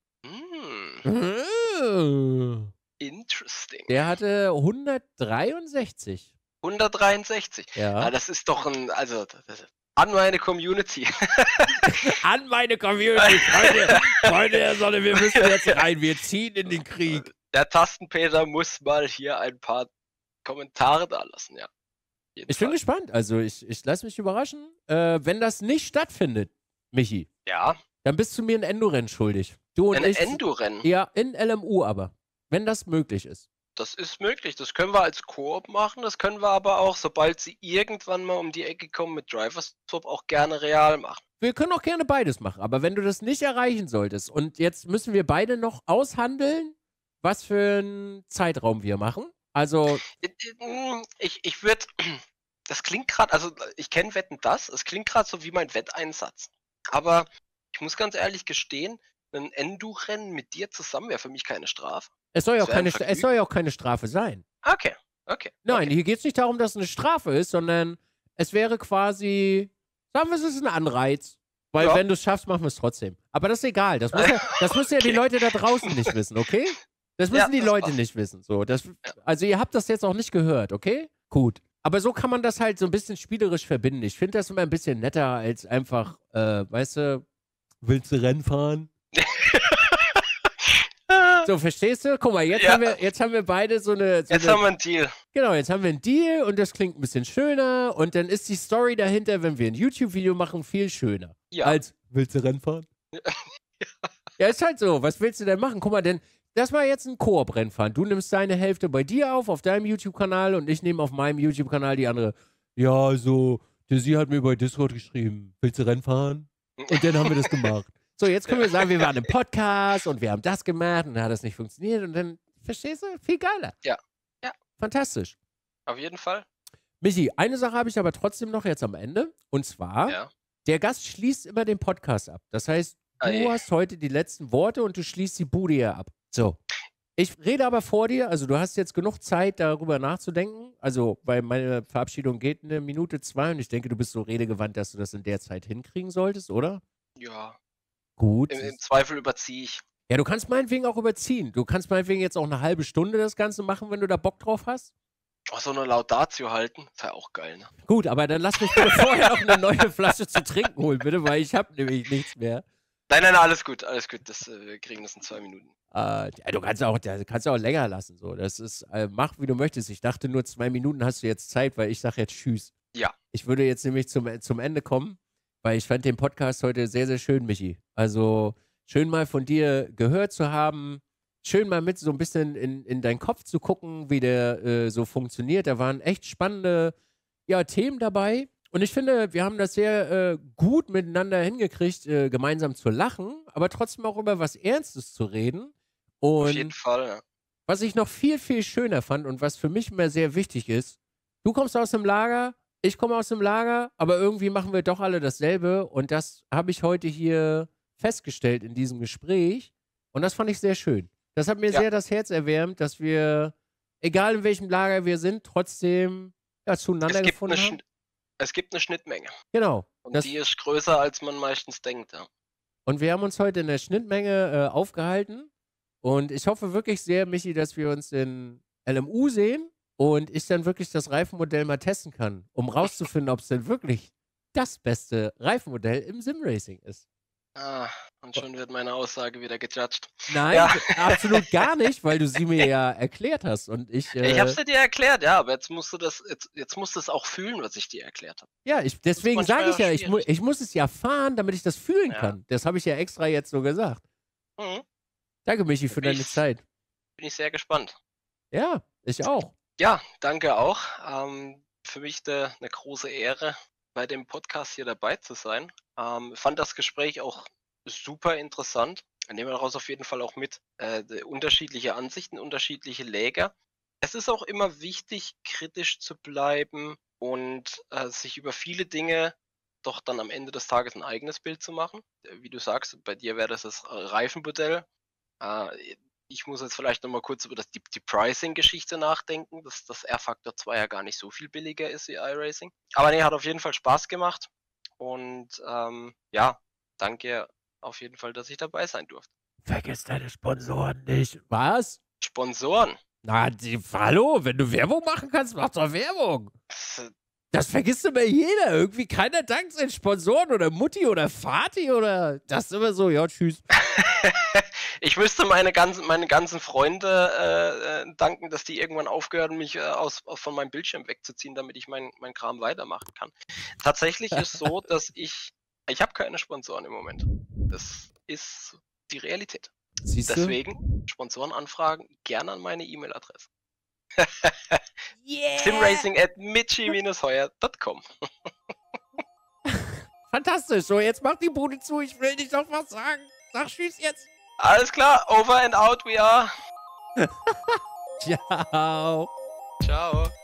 Hm, interesting. Der hatte hundertdreiundsechzig. hundertdreiundsechzig. Ja. Ja, das ist doch ein, also das, an meine Community. An meine Community, Freunde, Freunde der Sonne, wir müssen jetzt rein, wir ziehen in den Krieg. Der Tastenpeter muss mal hier ein paar Kommentare da lassen, ja. Jeden Ich bin Fall. gespannt, also ich, ich lasse mich überraschen. Äh, wenn das nicht stattfindet, Michi, Ja, dann bist du mir ein Endorennen schuldig. Du und ein ich. Endurennen. Ja, in L M U aber. Wenn das möglich ist. Das ist möglich. Das können wir als Koop machen. Das können wir aber auch, sobald sie irgendwann mal um die Ecke kommen mit Drivers Swap, auch gerne real machen. Wir können auch gerne beides machen, aber wenn du das nicht erreichen solltest und jetzt müssen wir beide noch aushandeln, was für einen Zeitraum wir machen. Also, Ich, ich würde, das klingt gerade, also ich kenne Wetten das, es klingt gerade so wie mein Wetteinsatz. Aber ich muss ganz ehrlich gestehen, ein Endu-Rennen mit dir zusammen wäre für mich keine Strafe. es soll ja auch Das wär ein keine, Sta- es soll ja auch keine Strafe sein. Okay, okay. Nein, okay. hier geht es nicht darum, dass es eine Strafe ist, sondern es wäre quasi, sagen wir, es ist ein Anreiz. Weil Ja. wenn du es schaffst, machen wir es trotzdem. Aber das ist egal. Das, muss ja, das müssen ja die Okay. Leute da draußen nicht wissen, okay? Das müssen Ja, die das Leute passt. nicht wissen. So, das, also ihr habt das jetzt auch nicht gehört, okay? Gut. Aber so kann man das halt so ein bisschen spielerisch verbinden. Ich finde das immer ein bisschen netter als einfach, äh, weißt du, willst du Rennen fahren? So, verstehst du? Guck mal, jetzt, Ja. haben, wir, jetzt haben wir beide so eine. So Jetzt eine haben wir einen Deal. Genau, jetzt haben wir einen Deal und das klingt ein bisschen schöner und dann ist die Story dahinter, wenn wir ein YouTube-Video machen, viel schöner. Ja. Als, willst du Rennen fahren? Ja, ist halt so. Was willst du denn machen? Guck mal, denn das war jetzt ein Koop-Rennfahren. Du nimmst deine Hälfte bei dir auf, auf deinem YouTube-Kanal und ich nehme auf meinem YouTube-Kanal die andere. Ja, also, Dizzy hat mir bei Discord geschrieben, willst du Rennen fahren? Und dann haben wir das gemacht. So, jetzt können wir sagen, wir waren im Podcast und wir haben das gemacht und dann hat das nicht funktioniert und dann, verstehst du? Viel geiler. Ja. Ja. Fantastisch. Auf jeden Fall. Michi, eine Sache habe ich aber trotzdem noch jetzt am Ende. Und zwar, Ja. der Gast schließt immer den Podcast ab. Das heißt, du Ei. hast heute die letzten Worte und du schließt die Bude hier ab. So. Ich rede aber vor dir, also du hast jetzt genug Zeit, darüber nachzudenken. Also, weil meine Verabschiedung geht eine Minute zwei und ich denke, du bist so redegewandt, dass du das in der Zeit hinkriegen solltest, oder? Ja. Gut. Im, Im Zweifel überziehe ich. Ja, du kannst meinetwegen auch überziehen. Du kannst meinetwegen jetzt auch eine halbe Stunde das Ganze machen, wenn du da Bock drauf hast. Oh, so eine Laudatio halten, ist ja auch geil, ne? Gut, aber dann lass mich bitte vorher noch eine neue Flasche zu trinken holen, bitte, weil ich habe nämlich nichts mehr. Nein, nein, alles gut, alles gut. Das, äh, wir kriegen das in zwei Minuten. Äh, ja, du kannst auch, das kannst auch länger lassen. So. Das ist, äh, mach wie du möchtest. Ich dachte nur zwei Minuten hast du jetzt Zeit, weil ich sage jetzt Tschüss. Ja. Ich würde jetzt nämlich zum, zum Ende kommen, weil ich fand den Podcast heute sehr, sehr schön, Michi. Also schön mal von dir gehört zu haben. Schön mal mit so ein bisschen in, in deinen Kopf zu gucken, wie der äh, so funktioniert. Da waren echt spannende ja, Themen dabei. Und ich finde, wir haben das sehr äh, gut miteinander hingekriegt, äh, gemeinsam zu lachen, aber trotzdem auch über was Ernstes zu reden. Auf jeden Und Fall, ja. was ich noch viel, viel schöner fand und was für mich immer sehr wichtig ist, du kommst aus dem Lager, ich komme aus dem Lager, aber irgendwie machen wir doch alle dasselbe. Und das habe ich heute hier festgestellt in diesem Gespräch. Und das fand ich sehr schön. Das hat mir Ja. sehr das Herz erwärmt, dass wir, egal in welchem Lager wir sind, trotzdem ja, zueinander Es gibt, gefunden eine, haben. Schn- es gibt eine Schnittmenge. Genau. Und Das, die ist größer, als man meistens denkt, ja. und wir haben uns heute in der Schnittmenge äh, aufgehalten. Und ich hoffe wirklich sehr, Michi, dass wir uns in L M U sehen und ich dann wirklich das Reifenmodell mal testen kann, um rauszufinden, ob es denn wirklich das beste Reifenmodell im Simracing ist. Ah, und schon wird meine Aussage wieder gejudged. Nein, Ja. absolut gar nicht, weil du sie mir ja erklärt hast und ich, Ich habe äh es dir erklärt, ja, aber jetzt musst du das jetzt jetzt musst du es auch fühlen, was ich dir erklärt habe. ja, ich Das ist deswegen sage manchmal ich ja, ich mu schwierig. ich muss es ja fahren, damit ich das fühlen Ja. kann. Das habe ich ja extra jetzt so gesagt. Mhm. Danke, Michi, Da für bin deine ich Zeit. bin ich sehr gespannt. Ja, ich auch. Ja, danke auch. Ähm, für mich 'ne 'ne große Ehre, bei dem Podcast hier dabei zu sein. Ähm, fand das Gespräch auch super interessant. Ich nehme daraus auf jeden Fall auch mit, äh, d unterschiedliche Ansichten, unterschiedliche Lager. Es ist auch immer wichtig, kritisch zu bleiben und, äh, sich über viele Dinge doch dann am Ende des Tages 'n eigenes Bild zu machen. Äh, wie du sagst, bei dir wäre das das Reifenmodell. Äh, ich muss jetzt vielleicht noch mal kurz über das die die Pricing-Geschichte nachdenken, dass das R-Factor zwei ja gar nicht so viel billiger ist wie iRacing. Aber ne, hat auf jeden Fall Spaß gemacht und, ähm, ja, danke auf jeden Fall, dass ich dabei sein durfte. Vergiss deine Sponsoren nicht. Was? Sponsoren? Na, die hallo, wenn du Werbung machen kannst, mach doch Werbung. Pf Das vergisst immer jeder. Irgendwie keiner dankt seinen Sponsoren oder Mutti oder Vati oder das ist immer so, ja, tschüss. Ich müsste meine ganzen meine ganzen Freunde, äh, äh, danken, dass die irgendwann aufgehört haben, mich, äh, aus von meinem Bildschirm wegzuziehen, damit ich meinen meinen Kram weitermachen kann. Tatsächlich ist so, dass ich ich habe keine Sponsoren im Moment. Das ist die Realität. Siehst du? Deswegen Sponsorenanfragen gerne an meine E-Mail-Adresse. Yeah! simracing at michi Bindestrich heuer Punkt com. Fantastisch. So, jetzt mach die Bude zu. Ich will nicht noch was sagen. Sag tschüss jetzt. Alles klar, over and out we are. Ciao. Ciao.